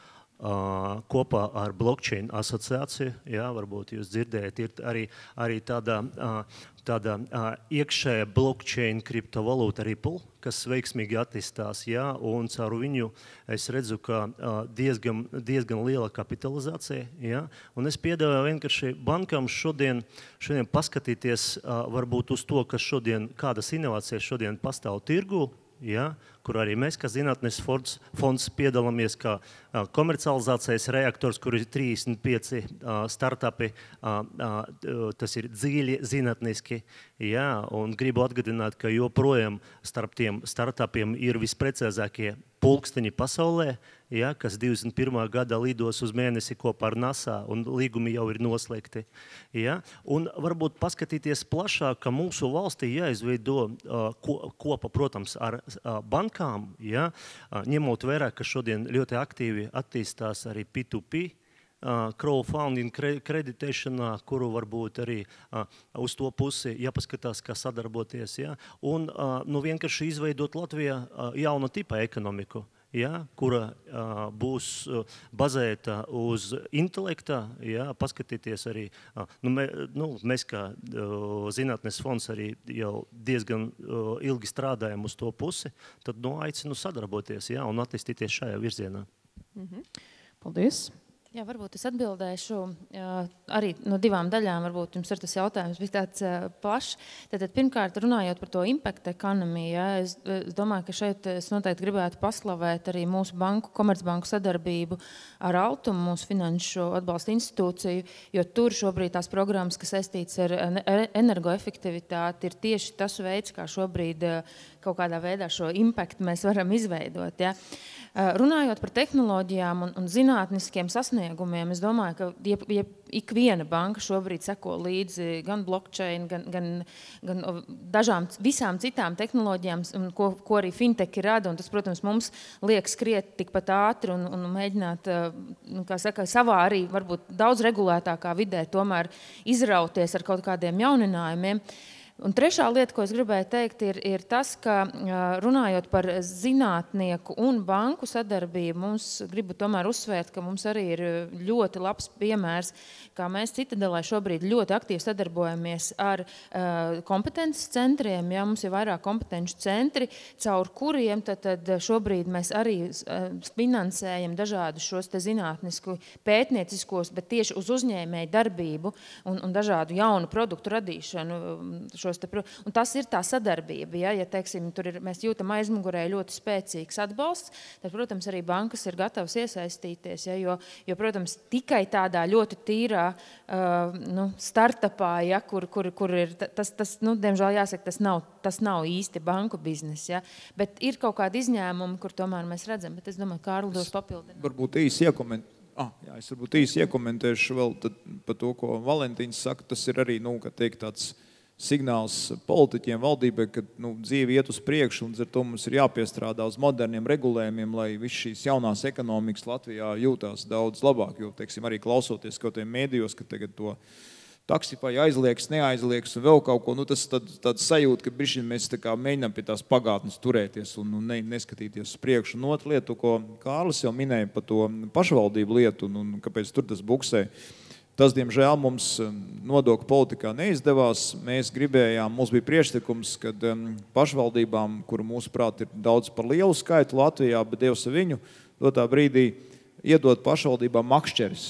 uh, kopā ar blockchain asociāciju, jā, varbūt jūs dzirdējat, ir arī, arī tāda, uh, tāda uh, iekšēja blockchain kriptovalūta Ripple, kas veiksmīgi attīstās, jā, un caur viņu es redzu, ka uh, diezgan, diezgan liela kapitalizācija, jā, un es piedāvāju vienkārši bankām šodien, šodien paskatīties uh, varbūt uz to, kas šodien, kādas inovācijas šodien pastāv tirgu, jā, kur arī mēs, kā Zinātnes fonds, fonds piedalāmies kā uh, komercializācijas reaktors, kur ir trīsdesmit pieci uh, startupi, uh, uh, tas ir dziļi zinātniski, jā, un gribu atgādināt, ka joprojām starp tiem startupiem ir visprecīzākie pulksteņi pasaulē, ja, kas divdesmit pirmā gada lidos uz mēnesi kopā ar NASA, un līgumi jau ir noslēgti. Ja. Un varbūt paskatīties plašāk, ka mūsu valstī jāizveido uh, ko, kopā, protams, ar uh, bankām, ja, uh, ņemot vērā, ka šodien ļoti aktīvi attīstās arī P to P, Uh, crowdfunding kreditēšanā, kuru varbūt arī uh, uz to pusi jāpaskatās, kā sadarboties. Ja? Un uh, nu vienkārši izveidot Latvijā uh, jaunu tipa ekonomiku, ja? Kura uh, būs uh, bazēta uz intelekta, ja? Paskatīties arī, uh, nu, mē, nu, mēs kā uh, Zinātnes fonds arī jau diezgan uh, ilgi strādājam uz to pusi, tad nu, aicinu sadarboties, ja? Un attīstīties šajā virzienā. Mhm. Paldies! Jā, varbūt es atbildēšu uh, arī no divām daļām, varbūt jums ir tas jautājums bija tāds uh, plašs. Tātad pirmkārt, runājot par to impact economy, ja, es, es domāju, ka šeit es noteikti gribētu paslavēt arī mūsu banku, Komercbanku sadarbību ar Altumu, mūsu finanšu atbalsta institūciju, jo tur šobrīd tās programmas, kas saistītas ar energoefektivitāti, ir tieši tas veids, kā šobrīd uh, kaut kādā veidā šo impaktu mēs varam izveidot. Ja. Uh, runājot par tehnoloģijām un, un zinātniskiem sasniegumiem, es domāju, ka jeb, jeb ik viena banka šobrīd seko līdzi gan blockchain, gan, gan, gan dažām, visām citām tehnoloģijām, ko, ko arī finteki rada, un tas, protams, mums liek skriet tikpat ātri un, un mēģināt, nu, kā saka, savā arī varbūt daudz regulētākā vidē tomēr izrauties ar kaut kādiem jauninājumiem. Un trešā lieta, ko es gribēju teikt, ir, ir tas, ka runājot par zinātnieku un banku sadarbību, mums gribu tomēr uzsvērt, ka mums arī ir ļoti labs piemērs, kā mēs Citadelē šobrīd ļoti aktīvi sadarbojamies ar uh, kompetences centriem. Ja, mums ir vairāk kompetenču centri, caur kuriem tad, tad šobrīd mēs arī uh, finansējam dažādus šos te zinātnisku pētnieciskos, bet tieši uz uzņēmēju darbību un, un dažādu jaunu produktu radīšanu. Šos te, un tas ir tā sadarbība. Ja, ja teiksim, tur ir, mēs jūtam aizmugurē ļoti spēcīgs atbalsts, tad, protams, arī bankas ir gatavas iesaistīties, ja, jo, jo, protams, tikai tādā ļoti tīrā uh, nu, startupā, ja, kur, kur, kur ir, tas, tas, nu, diemžēl jāsaka, tas nav, tas nav īsti banku biznes, ja, bet ir kaut kādi izņēmumi, kur tomēr mēs redzam, bet es domāju, Kārli dos papildināt. Varbūt īsi iekomentēt. Ah, jā, es varbūt īsi iekomentēšu vēl tad par to, ko Valentīns saka, tas ir arī, nu, ka teikt tāds signāls politiķiem, valdībai, ka nu, dzīve iet uz priekšu, un ar to mums ir jāpiestrādā uz moderniem regulējumiem, lai viss šīs jaunās ekonomikas Latvijā jūtās daudz labāk, jo, teiksim, arī klausoties kaut tiem mēdījos, ka tagad to Taxify aizliegs, neaizliegs un vēl kaut ko, nu, tas tad, tāds sajūta, ka bišķiņ mēs tā kā mēģinām pie tās pagātnes turēties un, un ne, neskatīties uz priekšu. Un otra lieta, ko Kārlis jau minēja par to pašvaldību lietu un, un kāpēc tur tas buksē. Tas, diemžēl, mums nodokļu politikā neizdevās. Mēs gribējām, mums bija priekšlikums, kad pašvaldībām, kuru mūsuprāt ir daudz par lielu skaitu Latvijā, bet Dievs ar viņu, dotā brīdī iedot pašvaldībām makšķeris.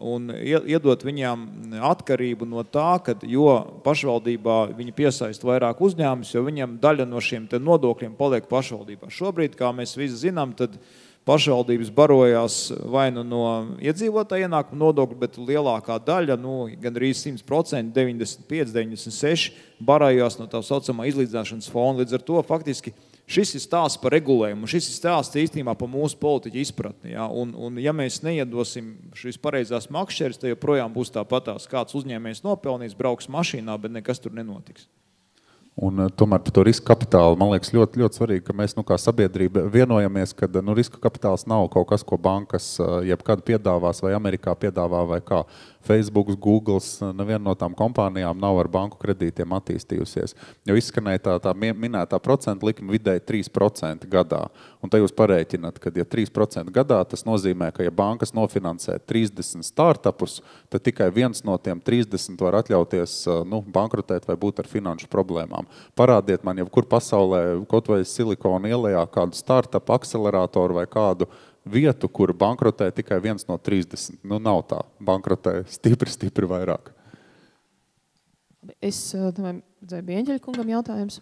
un iedot viņām atkarību no tā, ka jo pašvaldībā viņi piesaista vairāk uzņēmumus, jo viņam daļa no šiem te nodokļiem paliek pašvaldībā. Šobrīd, kā mēs visi zinām, tad pašvaldības barojās vai nu no iedzīvotāja ienākuma nodokļa, bet lielākā daļa, nu, gandrīz simt procenti, deviņdesmit pieci, deviņdesmit seši barojās no tā saucamā izlīdzināšanas fonda. Līdz ar to faktiski šis ir stāsts par regulējumu, šis ir stāsts īstenībā par mūsu politiķu izpratni. Ja? Un, un ja mēs neiedosim šīs pareizās makšķeres, tad joprojām būs tāpatās, kāds uzņēmējs nopelnīs, brauks mašīnā, bet nekas tur nenotiks. Un tomēr par to riska kapitālu, man liekas, ļoti, ļoti svarīgi, ka mēs nu, kā sabiedrība vienojamies, ka nu, riska kapitāls nav kaut kas, ko bankas jebkad piedāvās vai Amerikā piedāvā vai kā. Facebook, Google, neviena no tām kompānijām nav ar banku kredītiem attīstījusies. Jo izskanēja tā, tā minētā procentu likuma vidēji trīs procenti gadā. Un te jūs parēķināt, ka ja trīs procenti gadā, tas nozīmē, ka ja bankas nofinansē trīsdesmit startupus, tad tikai viens no tiem trīsdesmit var atļauties nu, bankrotēt vai būt ar finanšu problēmām. Parādiet man, jebkur pasaulē, kaut vai Silikona ielējā, kādu startup akceleratoru vai kādu vietu, kur bankrotē tikai viens no trīsdesmit. Nu, nav tā. Bankrotē stipri, stipri vairāk. Es domāju, redzēju Bieņģeļa kungam jautājums.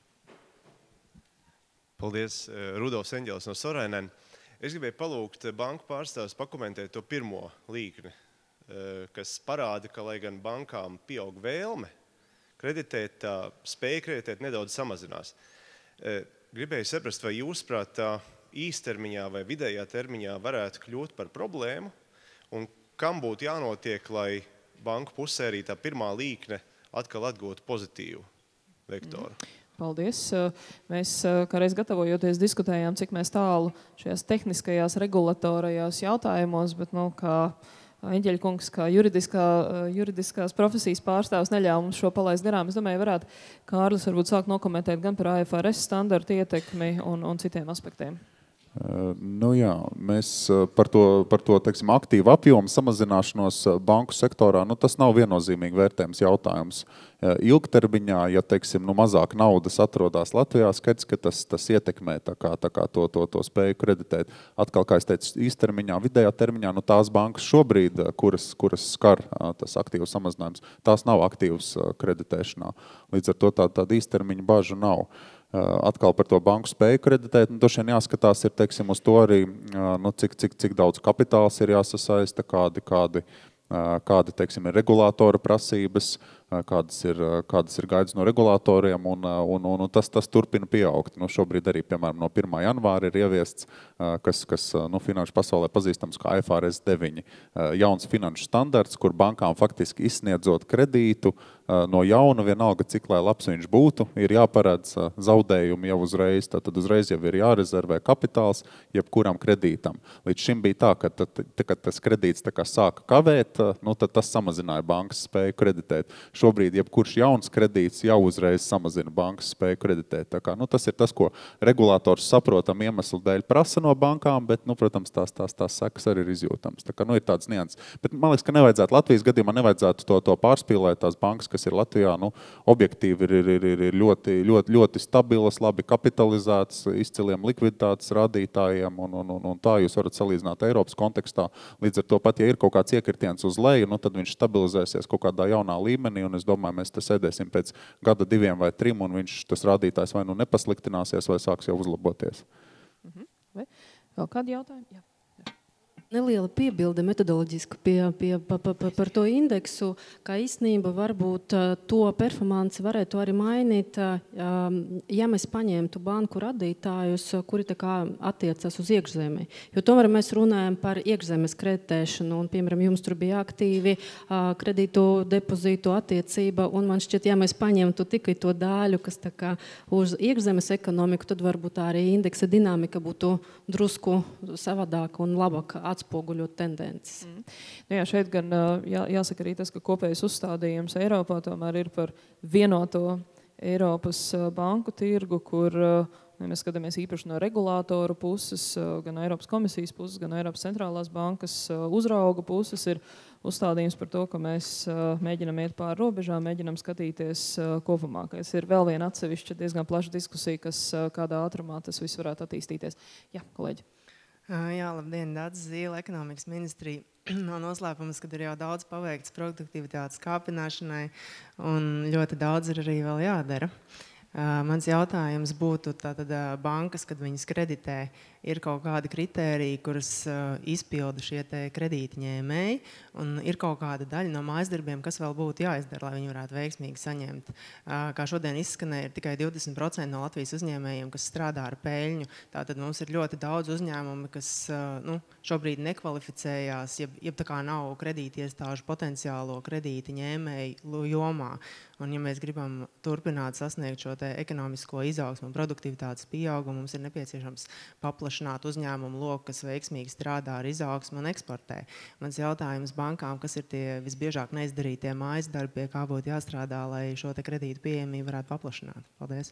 Paldies, Rudolfs Eņģelis no Sorainen. Es gribēju palūgt banku pārstāvus pakomentēt to pirmo līkni, kas parāda, ka, lai gan bankām pieaug vēlme kreditēt, tā spēja kreditēt nedaudz samazinās. Gribēju saprast, vai jūsprāt tā īstermiņā vai vidējā termiņā varētu kļūt par problēmu, un kam būtu jānotiek, lai banku pusē arī tā pirmā līkne atkal atgūtu pozitīvu vektoru? Paldies. Mēs, kā reiz gatavojoties, diskutējām, cik mēs tālu šajās tehniskajās regulatorajās jautājumos, bet, nu, kā Eņģeļa kungs, kā juridiskā, juridiskās profesijas pārstāvs neļāva mums šo palaist garām. Es domāju, varētu Kārlis varbūt sākt nokomentēt gan par A F R S standartu ietekmi un, un citiem aspektiem. Nu jā, mēs par to, par to teiksim, aktīvu apjomu samazināšanos banku sektorā, nu tas nav viennozīmīgi vērtējums jautājums. Ilgtermiņā, ja teiksim, nu, mazāk naudas atrodas Latvijā, skaidrs, ka tas, tas ietekmē tā kā, tā kā to, to, to spēju kreditēt. Atkal, kā es teicu, īstermiņā, vidējā termiņā, nu tās bankas šobrīd, kuras, kuras skar tas aktīvs samazinājums, tās nav aktīvas kreditēšanā. Līdz ar to tā, tāda īstermiņa bažu nav. Atkal par to banku spēju kreditēt, nu, došiem jāskatās ir, teiksim, uz to arī, nu, cik, cik, cik daudz kapitāls ir jāsasaista, kādi, kādi, kādi, teiksim, ir regulātora prasības, kādas ir, kādas ir gaidas no regulātoriem, un, un, un, un tas, tas turpina pieaugt. Nu, šobrīd arī, piemēram, no pirmā janvāra ir ieviests, kas, kas nu, finanšu pasaulē pazīstams kā A F R S deviņi, jauns finanšu standarts, kur bankām faktiski izsniedzot kredītu no jauna, vienalga, cik lai labs viņš būtu, ir jāparedz zaudējumi jau uzreiz, tad uzreiz jau ir jārezervē kapitāls jebkuram kredītam. Līdz šim bija tā, ka tad, kad tas kredīts tā kā sāka kavēt, nu, tad tas samazināja bankas spēju kreditēt. Šobrīd jebkurš jauns kredīts jau uzreiz samazina bankas spēju kreditēt. Tā kā, nu, tas ir tas, ko regulators saprotam iemeslu dēļ prasa no bankām, bet, nu, protams, tās, tās, tās sekas arī ir izjūtams. Tā kā, nu, ir tāds nianses. Bet man liekas, ka nevajadzētu Latvijas gadījumā nevajadzētu to, to pārspīlēt. Tās bankas, kas ir Latvijā, nu, objektīvi ir, ir, ir, ir ļoti, ļoti, ļoti stabilas, labi kapitalizētas, izciliem likviditātes rādītājiem, un, un, un, un tā jūs varat salīdzināt Eiropas kontekstā. Līdz ar to pat, ja ir kaut kāds iekritiens uz leju, nu, tad viņš stabilizēsies kaut kādā jaunā līmenī, un es domāju, mēs te sēdēsim pēc gada diviem vai trim, un viņš, tas rādītājs vai nu nepasliktināsies, vai sāks jau uzlaboties. Mhm. Vai? Vēl kādi jautājumi? Jā. Neliela piebilde metodoloģiski pie, pie, pa, pa, pa, par to indeksu, kā īstenība varbūt to performanci varētu arī mainīt, ja mēs paņemtu banku radītājus, kuri tā kā attiecas uz iekšzemi. Jo tomēr mēs runājam par iekšzemes kreditēšanu, un, piemēram, jums tur bija aktīvi kredītu depozītu attiecība, un man šķiet, ja mēs paņemtu tikai to daļu, kas tā kā uz iekšzemes ekonomiku, tad varbūt arī indeksa dinamika būtu drusku savādāka un labāka atspoguļot tendences. Mm. Nu jā, šeit gan jā, jāsaka arī tas, ka kopējais uzstādījums Eiropā tomēr ir par vienoto Eiropas banku tirgu, kur ja mēs skatāmies īpaši no regulātoru puses, gan Eiropas komisijas puses, gan Eiropas centrālās bankas uzrauga puses ir uzstādījums par to, ka mēs mēģinam iet pāri robežām, mēģinam skatīties kopumā. Tas ir vēl viena atsevišķa diezgan plaša diskusija, kas kādā ātrumā tas viss varētu attīstīties. Jā, kolēģi. Jā, labdien, Dācis Zīle, ekonomikas ministrija. Nav noslēpums, kad ir jau daudz paveikts produktivitātes kāpināšanai un ļoti daudz ir arī vēl jādara. Mans jautājums būtu, tātad bankas, kad viņas kreditē, ir kaut kādi kritēriji, kuras izpilda šie te kredītņēmēji, un ir kaut kāda daļa no mājasdarbiem, kas vēl būtu jāizdara, lai viņi varētu veiksmīgi saņemt. Kā šodien izskanēja, ir tikai divdesmit procenti no Latvijas uzņēmējiem, kas strādā ar peļņu. Tātad mums ir ļoti daudz uzņēmumi, kas nu, šobrīd nekvalificējās, jeb, jeb tā kā nav kredītiestāžu potenciālo kredītņēmēju jomā. Un ja mēs gribam turpināt sasniegt šo te ekonomisko izaugsmu un produktivitātes pieaugumu, mums ir nepieciešams paplašināt uzņēmumu loku, kas veiksmīgi strādā ar izaugsmu un eksportē. Mans jautājums bankām, kas ir tie visbiežāk neizdarītie mājas darbi, pie kā būtu jāstrādā, lai šo te kredītu pieejamību varētu paplašināt? Paldies!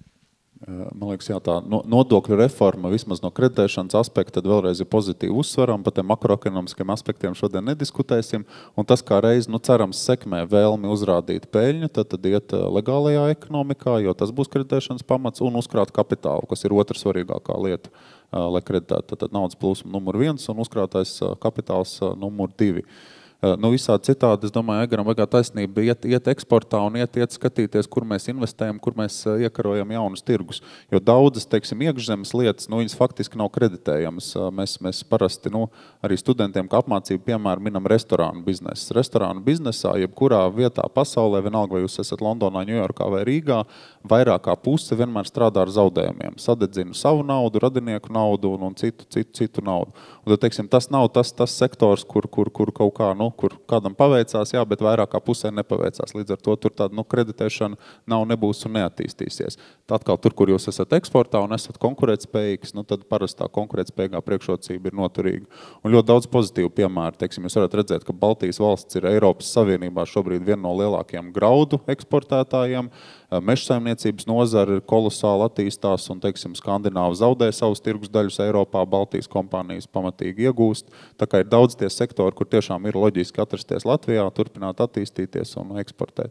Man liekas, jā, tā nodokļu reforma vismaz no kreditēšanas aspekta tad vēlreiz ir pozitīvi uzsveram, par tiem makroekonomiskiem aspektiem šodien nediskutēsim, un tas kā reiz, nu, cerams, sekmē vēlmi uzrādīt peļņu, tad, tad iet legālajā ekonomikā, jo tas būs kreditēšanas pamats, un uzkrāt kapitālu, kas ir otra svarīgākā lieta, lai kreditētu. Tad naudas plūsma numur viens un uzkrātais kapitāls numur divi. Nu, visādi citādi, es domāju, Egaram vajag taisnība iet, iet eksportā un iet, iet skatīties, kur mēs investējam, kur mēs iekarojam jaunus tirgus. Jo daudzas, teiksim, iekšzemes lietas, nu, viņas faktiski nav kreditējamas. Mēs, mēs parasti, nu, arī studentiem, kā apmācību, piemēram, minam restorānu biznesu. Restorānu biznesā, jebkurā vietā pasaulē, vienalga, vai jūs esat Londonā, Ņujorkā vai Rīgā, vairāk kā puse vienmēr strādā ar zaudējumiem. Sadedzina savu naudu, radinieku naudu un, un citu, citu, citu naudu. Un, teiksim, tas nav tas, tas sektors, kur, kur, kur kaut kā, nu, kur kādam paveicās, jā, bet vairāk kā pusē nepaveicās. Līdz ar to tur tāda, nu, kreditēšana nav, nebūs un neattīstīsies. Tā atkal tur, kur jūs esat eksportā un esat konkurētspējīgs, nu, tad parastā konkurētspējīgā priekšrocība ir noturīga. Un ļoti daudz pozitīvu piemēru. Teiksim, jūs varat redzēt, ka Baltijas valsts ir Eiropas Savienībā šobrīd viena no lielākajiem graudu eksportētājiem. Mežsaimniecības nozara kolosāli attīstās un, teiksim, Skandināvi zaudē savus tirgus daļus Eiropā, Baltijas kompānijas pamatīgi iegūst. Tā kā ir daudz tie sektori, kur tiešām ir loģiski atrasties Latvijā, turpināt attīstīties un eksportēt.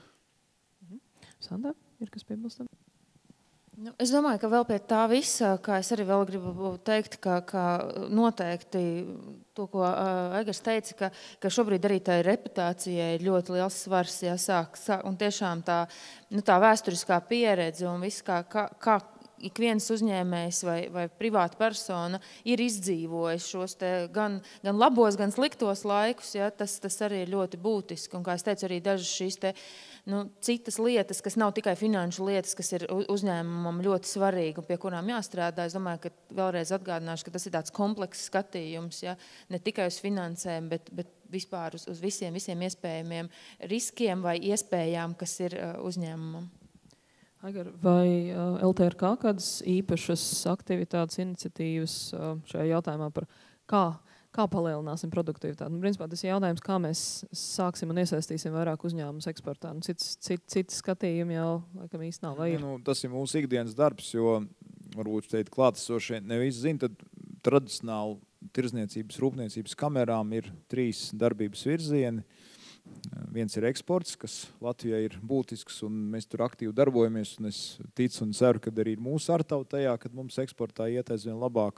Sandra, ir kas piebilstam? Nu, es domāju, ka vēl pie tā visa, kā es arī vēl gribu teikt, ka, ka noteikti to, ko uh, Egers teica, ka, ka šobrīd arī tā reputācijai ir ļoti liels svars, ja sāk, sāk, un tiešām tā, nu, tā vēsturiskā pieredze un viss, kā, kā, kā ik viens uzņēmējs vai, vai privāta persona ir izdzīvojis šos te gan, gan labos, gan sliktos laikus, ja, tas, tas arī ir ļoti būtiski. Un, kā es teicu, arī dažas šīs te, nu, citas lietas, kas nav tikai finanšu lietas, kas ir uzņēmumam ļoti svarīgi un pie kurām jāstrādā. Es domāju, ka vēlreiz atgādināšu, ka tas ir tāds komplekss skatījums, ja, ne tikai uz finansēm, bet, bet vispār uz, uz visiem, visiem iespējamiem riskiem vai iespējām, kas ir uzņēmumam. Agar, vai L T R K kādas īpašas aktivitātes, iniciatīvas šajā jautājumā par kā, kā palielināsim produktivitāti? Nu, principā tas ir jautājums, kā mēs sāksim un iesaistīsim vairāk uzņēmumus eksportā. Nu, cits, cits, cits skatījumi jau laikam īsti nav. Vai ir? Nu, tas ir mūsu ikdienas darbs, jo varbūt šeit klātesošie nevis zina, tad tradicionāli tirzniecības, rūpniecības kamerām ir trīs darbības virzieni. Viens ir eksports, kas Latvijai ir būtisks, un mēs tur aktīvi darbojamies, un es ticu un ceru, ka arī ir mūsu artavu tajā, kad mums eksportā iet aizvien labāk.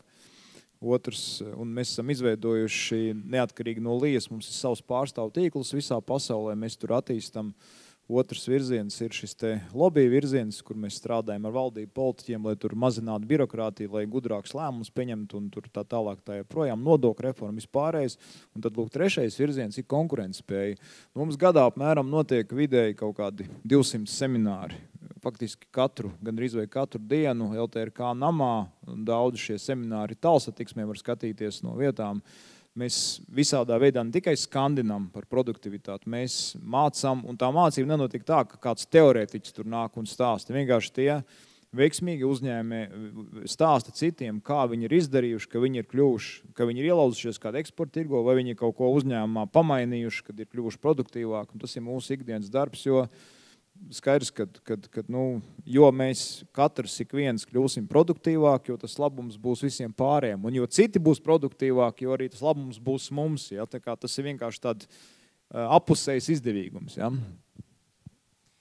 Otrs, un mēs esam izveidojuši neatkarīgi no Lijas, mums ir savs pārstāvu tīkls visā pasaulē, mēs tur attīstam. Otrs virziens ir šis te lobby virziens, kur mēs strādājam ar valdību politiķiem, lai tur mazinātu birokrātiju, lai gudrāks lēmums pieņemtu un tur tā tālāk tā projām nodokļu reforma vispārējais. Un tad, lūk, trešais virziens ir konkurentspēja. Mums gadā apmēram notiek vidēji kaut kādi divsimt semināri. Faktiski katru, gandrīz vai katru dienu L T R K namā, un daudz šie semināri tālsatiksmē var skatīties no vietām. Mēs visādā veidā ne tikai skandinam par produktivitāti, mēs mācām, un tā mācība nenotiek tā, ka kāds teorētiķis tur nāk un stāsta. Vienkārši tie veiksmīgi uzņēmē stāsta citiem, kā viņi ir izdarījuši, ka viņi ir kļuvuši, ka viņi ir ielauzušies kādu eksporta tirgo, vai viņi kaut ko uzņēmumā pamainījuši, kad ir kļuvuši produktīvāk. Un tas ir mūsu ikdienas darbs, jo skaidrs, ka, kad, kad, nu, jo mēs katrs ik viens kļūsim produktīvāk, jo tas labums būs visiem pārējiem. Un jo citi būs produktīvāki, jo arī tas labums būs mums. Ja? Tā kā tas ir vienkārši tāds apusējs izdevīgums. Ja?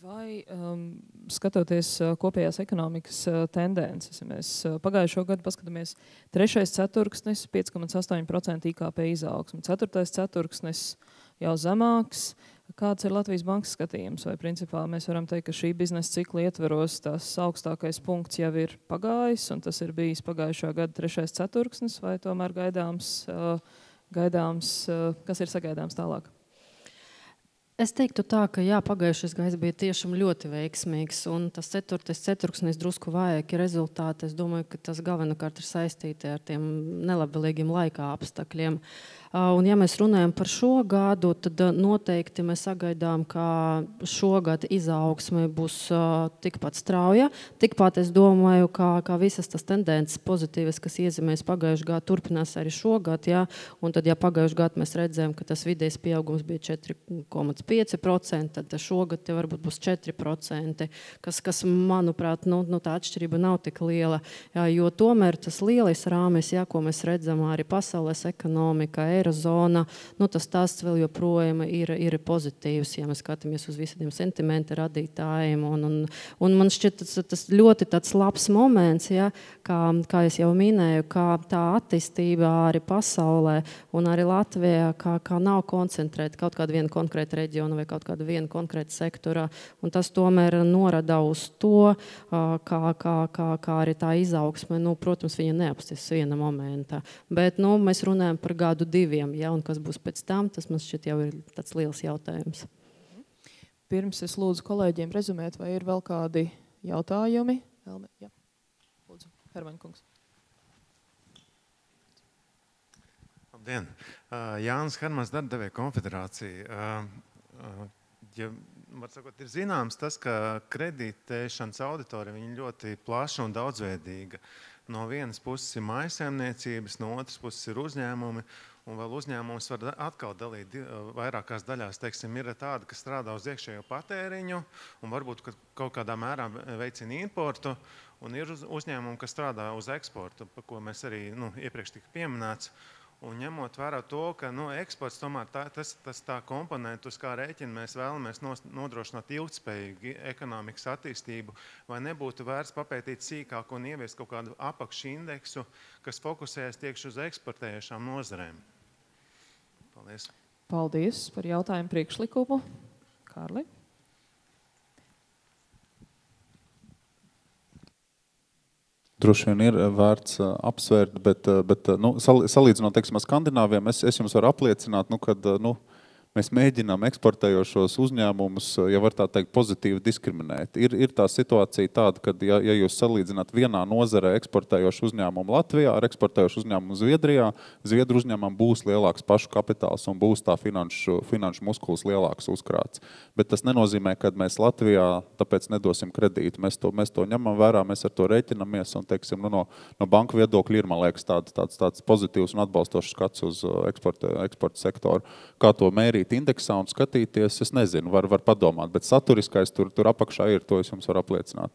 Vai um, skatoties uh, kopējās ekonomikas uh, tendences, ja mēs uh, pagājušo gadu paskatāmies trešais ceturksnis pieci komats astoņi procenti I K P izaugsme, ceturtais ceturksnis jau zemāks. Kāds ir Latvijas bankas skatījums? Vai principā mēs varam teikt, ka šī biznesa cikla ietveros tas augstākais punkts jau ir pagājis, un tas ir bijis pagājušā gada trešais ceturksnis, vai tomēr gaidāms, uh, gaidāms uh, kas ir sagaidāms tālāk? Es teiktu tā, ka jā, pagājušais gads bija tiešām ļoti veiksmīgs, un tas ceturtais ceturksnis drusku vājāki rezultāti. Es domāju, ka tas galvenokārt ir saistīti ar tiem nelabvēlīgiem laika apstākļiem. Un ja mēs runājam par šo gadu, tad noteikti mēs sagaidām, ka šogad izaugsme būs tikpat strauja. Tikpat es domāju, ka, ka visas tas tendences pozitīvas, kas iezīmēs pagājušajā gadā, turpinās arī šogad. Ja? Un tad, ja pagājušajā gadā mēs redzējām, ka tas vidējais pieaugums bija četri komats pieci procenti, tad šogad te varbūt būs četri procenti, kas, kas manuprāt, nu, nu, tā atšķirība nav tik liela. Jā, jo tomēr tas lielais rāmis, jā, ko mēs redzam arī pasaules ekonomika, Eirozona, nu, tas stāsts vēl joprojām ir, ir pozitīvs, ja mēs skatāmies uz visiem sentimenta radītājiem. Un, un, un man šķiet tas, tas ļoti tāds labs moments, ja, kā, kā es jau minēju, kā tā attīstība arī pasaulē un arī Latvijā, kā, kā nav koncentrēta kaut kāda viena konkrēta reģiona vai kaut kāda viena konkrēta sektora. Un tas tomēr norada uz to, kā, kā, kā, kā arī tā izaugsme, nu, protams, viņa neapsties viena momenta. Bet nu, mēs runājam par gadu diviem. Ja, un kas būs pēc tam, tas man šķiet jau ir tāds liels jautājums. Pirms es lūdzu kolēģiem rezumēt, vai ir vēl kādi jautājumi? Elme, jā. Lūdzu, Hermaņkungs. Labdien. Uh, Jānis Hermans, Darbadevēju konfederācija. Uh, uh, ja, var sakot, ir zināms tas, ka kreditēšanas auditorija viņa ļoti plaša un daudzveidīga. No vienas puses ir mājsaimniecības, no otras puses ir uzņēmumi, un vēl uzņēmums var atkal dalīt vairākās daļās. Teiksim, ir tādi, kas strādā uz iekšējo patēriņu un varbūt kaut kādā mērā veicina importu, un ir uzņēmumi, kas strādā uz eksportu, par ko mēs arī nu, iepriekš tika pieminēts. Un ņemot vērā to, ka nu, eksports tomēr tā, tas, tas tā komponentu, uz kā rēķina mēs vēlamies nodrošināt ilgtspējīgu ekonomikas attīstību, vai nebūtu vērts papētīt sīkāk un ieviest kaut kādu apakšindeksu, kas fokusējas tieši uz eksportējušām nozarēm. Paldies. Paldies par jautājumu priekšlikumu. Kārli? Droši vien ir vērts apsvērt, bet, bet nu, salīdzinot, teiksim, ar Skandināviem, es, es jums varu apliecināt, nu, kad nu, mēs mēģinām eksportējošos uzņēmumus, ja var tā teikt, pozitīvi diskriminēt. Ir, ir tā situācija tāda, ka, ja, ja jūs salīdzināt vienā nozarē eksportējošu uzņēmumu Latvijā ar eksportējošu uzņēmumu Zviedrijā, Zviedru uzņēmumam būs lielāks pašu kapitāls un būs tā finanšu, finanšu muskuls lielāks uzkrāts. Bet tas nenozīmē, ka mēs Latvijā tāpēc nedosim kredītu. Mēs to, mēs to ņemam vērā, mēs ar to rēķinamies un, teiksim, nu, no, no banku viedokļa ir, man liekas, tāds, tāds, tāds pozitīvs un atbalstošs skats uz eksporta, eksporta sektoru. Kā to mērīt indeksā un skatīties, es nezinu, var, var padomāt, bet saturiskais tur, tur apakšā ir, to es jums varu apliecināt.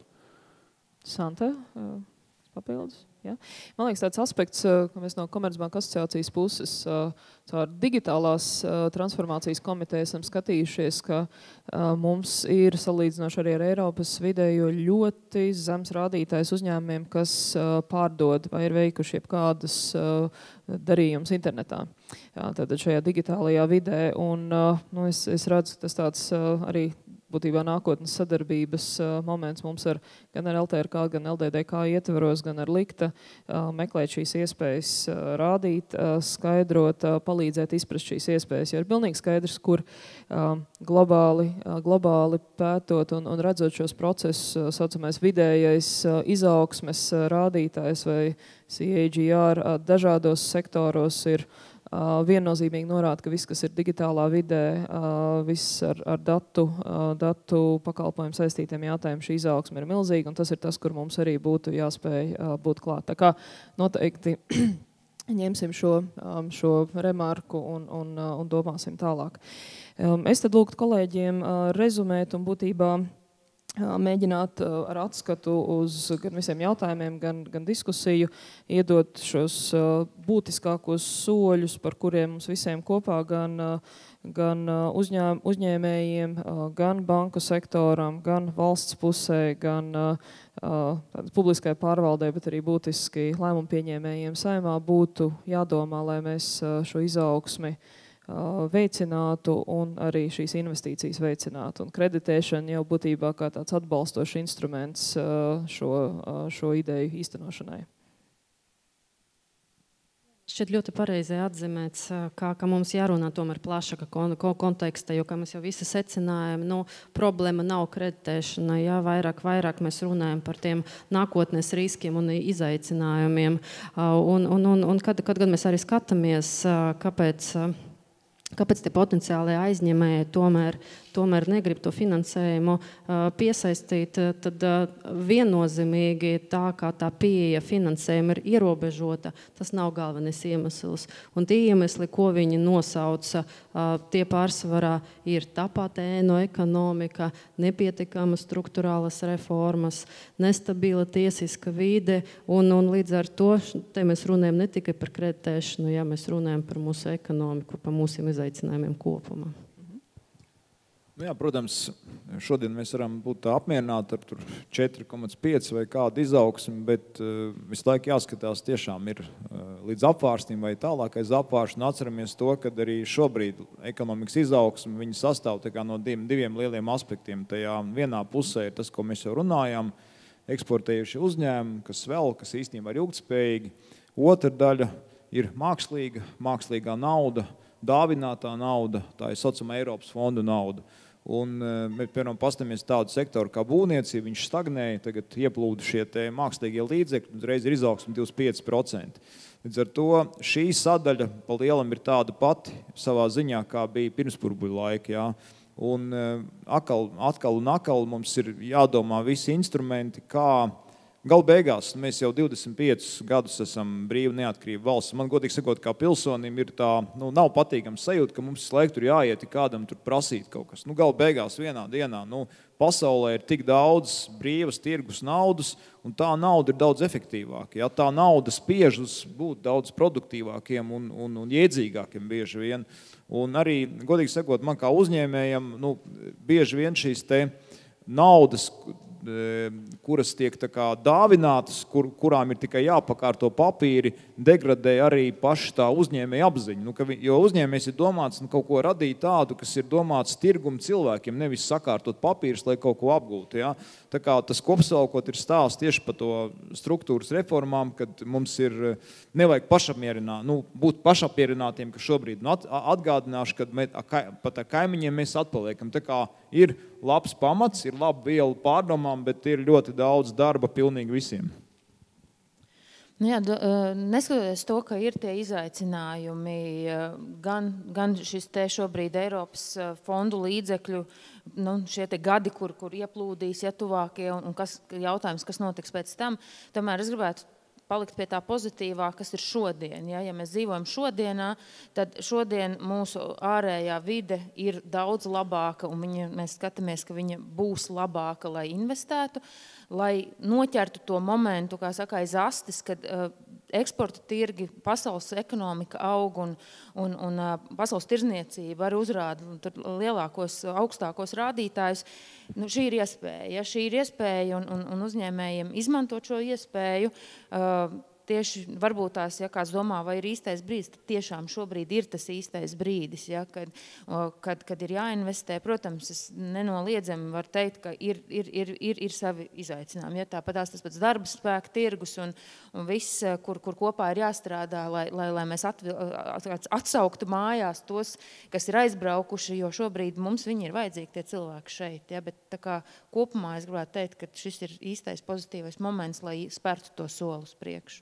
Santa, papildus? Ja? Man liekas, tāds aspekts, ka mēs no Komercbanku asociācijas puses caur digitālās transformācijas komiteju esam skatījušies, ka mums ir salīdzinoši arī ar Eiropas vidējo ļoti zems rādītājs uzņēmumiem, kas pārdod vai ir veikuši jebkādas darījums internetā. Jā, tātad šajā digitālajā vidē, un nu, es, es redzu, tas tāds arī būtībā nākotnes sadarbības uh, moments mums ar gan ar L T R K, gan L D D K ietveros, gan ar Likta uh, meklēt šīs iespējas, uh, rādīt, uh, skaidrot, uh, palīdzēt izprast šīs iespējas. Jo ir pilnīgi skaidrs, kur uh, globāli, uh, globāli pētot un, un redzot šos procesus, uh, saucamais vidējais uh, izaugsmes uh, rādītājs vai C A G R uh, dažādos sektoros ir Uh, viennozīmīgi norāda, ka viss, kas ir digitālā vidē, uh, viss ar, ar datu, uh, datu pakalpojumu saistītiem jautājumiem, šī izaugsme ir milzīga, un tas ir tas, kur mums arī būtu jāspēj uh, būt klāt. Tā kā noteikti ņemsim šo, um, šo remarku un, un, uh, un domāsim tālāk. Um, es tad lūgtu kolēģiem uh, rezumēt un būtībā mēģināt ar atskatu uz gan visiem jautājumiem, gan, gan diskusiju, iedot šos būtiskākos soļus, par kuriem mums visiem kopā gan gan uzņēm, uzņēmējiem, gan banku sektoram, gan valsts pusē, gan publiskai pārvaldē, bet arī būtiski lēmumu pieņēmējiem saimā būtu jādomā, lai mēs šo izaugsmi veicinātu un arī šīs investīcijas veicinātu. Un kreditēšana jau būtībā kā tāds atbalstošs instruments šo, šo ideju īstenošanai. Šķiet ļoti pareizi atzīmēts, ka, ka mums jārunā tomēr plašāka kon, kon, konteksta, jo, kā mēs jau visi secinājām, nu, problēma nav kreditēšana, jā, vairāk, vairāk mēs runājam par tiem nākotnes riskiem un izaicinājumiem. Un, un, un, un kad, kad mēs arī skatāmies, kāpēc, kāpēc tie potenciālie aizņēmēji tomēr, tomēr negrib to finansējumu piesaistīt, tad viennozīmīgi tā, kā tā pieeja finansējuma ir ierobežota, tas nav galvenais iemesls. Un tie iemesli, ko viņi nosauca, tie pārsvarā ir tāpat ēnu ekonomika, nepietiekama struktūrālas reformas, nestabila tiesiska vide, un, un līdz ar to te mēs runājam ne tikai par kreditēšanu, ja mēs runājam par mūsu ekonomiku, par mūsu izaicinājumiem kopumā. Jā, protams, šodien mēs varam būt tā apmierināti ar četri komats pieci vai kādu izaugsmi, bet uh, visu laiku jāskatās tiešām ir uh, līdz apvārsnim vai tālākais apvāršana. Atceramies to, ka arī šobrīd ekonomikas izaugsme viņa sastāv tā kā no diviem, diviem lieliem aspektiem. Tajā vienā pusē ir tas, ko mēs jau runājām, eksportējuši uzņēmumi, kas vēl, kas īstenībā ir ilgtspējīgi. Otra daļa ir mākslīga, mākslīgā nauda, dāvinātā nauda, tā ir saucamā Eiropas fondu nauda. Un mēs, piemēram, pastamies tādu sektoru kā būvniecība, viņš stagnēja, tagad ieplūda šie te mākslīgie līdzekļi, uzreiz ir izaugsme divdesmit pieci procenti. Līdz ar to šī sadaļa pa lielam ir tāda pati savā ziņā, kā bija pirms burbuļu laika. Jā. Un atkal, atkal un atkal mums ir jādomā visi instrumenti, kā gal beigās mēs jau divdesmit piecus gadus esam brīva neatkarība valsts. Man godīgi sakot, kā pilsonim ir tā, nu, nav patīkams sajūta, ka mums laiku tur jāiet kādam tur prasīt kaut kas. Nu, gal beigās vienā dienā, nu, pasaulē ir tik daudz brīvas tirgus naudas, un tā nauda ir daudz efektīvāka. Ja? Tā nauda spiež uz būt daudz produktīvākiem un, un, un iedzīgākiem bieži vien. Un arī, godīgi sakot, man kā uzņēmējam, nu, bieži vien šīs te naudas, kuras tiek tā kā dāvinātas, kur, kurām ir tikai jāpakārto papīri, degradē arī paši tā uzņēmēja apziņa. Nu, ka, jo uzņēmējs ir domāts nu, kaut ko radīt tādu, kas ir domāts tirgumu cilvēkiem, nevis sakārtot papīrus, lai kaut ko apgūtu. Ja? Tā kā tas kopsavilkot ir stāsts tieši par to struktūras reformām, kad mums ir nevajag pašapmierināt, nu, būt pašapmierinātiem, ka šobrīd nu, atgādināšu, kad mēs, pat ar kaimiņiem mēs atpaliekam. Tā kā ir labs pamats, ir laba viela pārdomām, bet ir ļoti daudz darba pilnīgi visiem. Nu jā, neskatoties to, ka ir tie izaicinājumi, gan, gan šis te šobrīd Eiropas fondu līdzekļu, nu, šie te gadi, kur, kur ieplūdīs, ja tuvākie, un, un kas, jautājums, kas notiks pēc tam, tomēr es gribētu palikt pie tā pozitīvā, kas ir šodien. Ja, ja mēs dzīvojam šodienā, tad šodien mūsu ārējā vide ir daudz labāka, un viņa, mēs skatāmies, ka viņa būs labāka, lai investētu, lai noķertu to momentu, kā saka, aiz astes, kad uh, eksporta tirgi, pasaules ekonomika aug un, un, un uh, pasaules tirzniecība arī uzrāda lielākos, augstākos rādītājus. Nu, šī ir iespēja, ja, šī ir iespēja un, un, un uzņēmējiem izmantot šo iespēju. Uh, Tieši varbūt tās, ja kāds domā, vai ir īstais brīdis, tad tiešām šobrīd ir tas īstais brīdis, ja, kad, kad, kad ir jāinvestē. Protams, es nenoliedzami varu teikt, ka ir, ir, ir, ir, ir savi izaicinājumi. Ja, tāpat tās tas pats darba spēka tirgus un, un viss, kur, kur kopā ir jāstrādā, lai, lai, lai mēs atvi, atsauktu mājās tos, kas ir aizbraukuši, jo šobrīd mums viņi ir vajadzīgi tie cilvēki šeit. Ja, bet tā kā kopumā es gribētu teikt, ka šis ir īstais pozitīvais moments, lai spērtu to soli uz priekšu.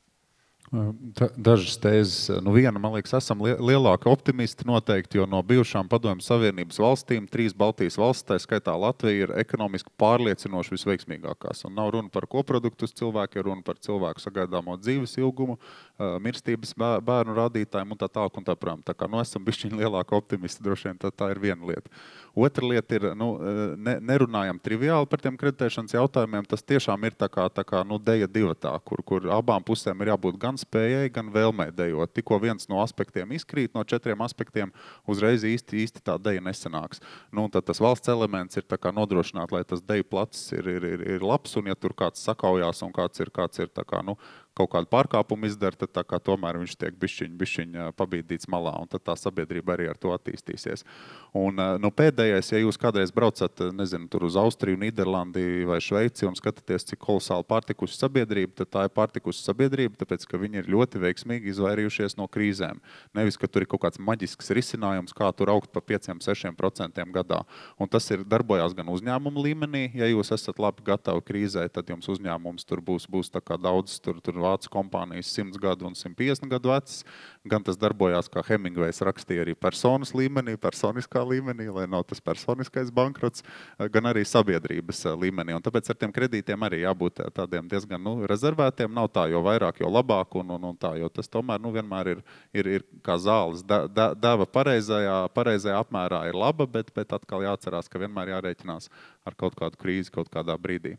Dažas tēzes, nu viena, man liekas, esam lielāki optimisti noteikti, jo no bijušām Padomju Savienības valstīm, trīs Baltijas valsts, tā skaitā Latvija, ir ekonomiski pārliecinoši visveiksmīgākās. Un nav runa par koproduktu uz cilvēku, ir runa par cilvēku sagaidāmo dzīves ilgumu, mirstības bērnu rādītājiem un tā tālāk un tā prām. Tā kā, nu, esam bišķiņi lielāki optimisti, droši vien, tā, tā ir viena lieta. Otra lieta ir, nu, ne, nerunājam triviāli par tiem kreditēšanas jautājumiem, tas tiešām ir tā kā, tā kā nu, deja divatā, kur, kur abām pusēm ir jābūt gan spējai, gan vēlmē dejot. Tikko viens no aspektiem izkrīt, no četriem aspektiem, uzreiz īsti, īsti tā deja nesanāks. Nu, tad tas valsts elements ir tā kā nodrošināt, lai tas deju plats ir, ir, ir, ir labs, un ja tur kāds sakaujās un kāds ir, kāds ir tā kā, nu, kaut kādu pārkāpumu izdara, tad tā kā tomēr viņš tiek bišķiņ, bišķiņ pabīdīts malā, un tad tā sabiedrība arī ar to attīstīsies. Un, nu, pēdējais, ja jūs kādreiz braucat, nezinu, tur uz Austriju, Nīderlandi vai Šveici un skatāties, cik kolosāli pārtikusi sabiedrība, tad tā ir pārtikusi sabiedrība, tāpēc, ka viņi ir ļoti veiksmīgi izvairījušies no krīzēm. Nevis, ka tur ir kaut kāds maģisks risinājums, kā tur augt pa pieciem, sešiem procentiem gadā. Un tas ir darbojās gan uzņēmumu līmenī, ja jūs esat labi gatavi krīzē, tad jums uzņēmums tur būs, būs tā kā daudz, tur, tur vācu kompānijas simts gadu un simt piecdesmit gadu vecs, gan tas darbojās, kā Hemingvejs rakstīja, arī personas līmenī, personiskā līmenī, lai nav tas personiskais bankrots, gan arī sabiedrības līmenī. Un tāpēc ar tiem kredītiem arī jābūt tādiem diezgan nu, rezervētiem. Nav tā, jo vairāk, jo labāk, un, un, un tā, jo tas tomēr nu, vienmēr ir, ir, ir kā zāles. Da, da, deva pareizajā, pareizajā apmērā ir laba, bet, bet atkal jāatcerās, ka vienmēr jārēķinās ar kaut kādu krīzi kaut kādā brīdī.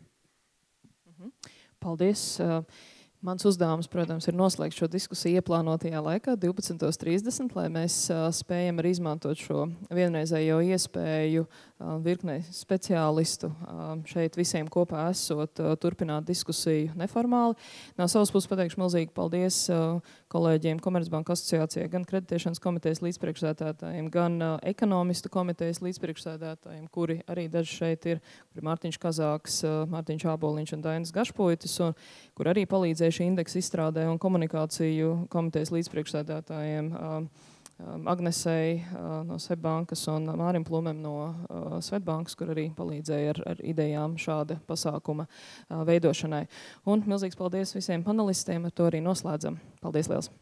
Paldies. Mans uzdevums, protams, ir noslēgt šo diskusiju ieplānotajā laikā, divpadsmit trīsdesmit, lai mēs spējam arī izmantot šo vienreizējo iespēju virknei speciālistu šeit visiem kopā esot, turpināt diskusiju neformāli. No savas puses pateikšu milzīgi paldies kolēģiem Komercbanku asociācijai, gan kreditēšanas komitejas līdzpriekšsēdētājiem, gan ekonomistu komitejas līdzpriekšsēdētājiem, kuri arī daži šeit ir, kuri Mārtiņš Kazāks, Mārtiņš Āboliņš un Dainis Gašpuitis, un kur arī palīdzēja šī indeksa izstrādē un komunikāciju komitejas līdzpriekšsēdētājiem Agnesei no Svetbankas un Mārim Plumem no Svetbankas, kur arī palīdzēja ar, ar idejām šāda pasākuma veidošanai. Un milzīgs paldies visiem panelistiem, ar to arī noslēdzam. Paldies liels!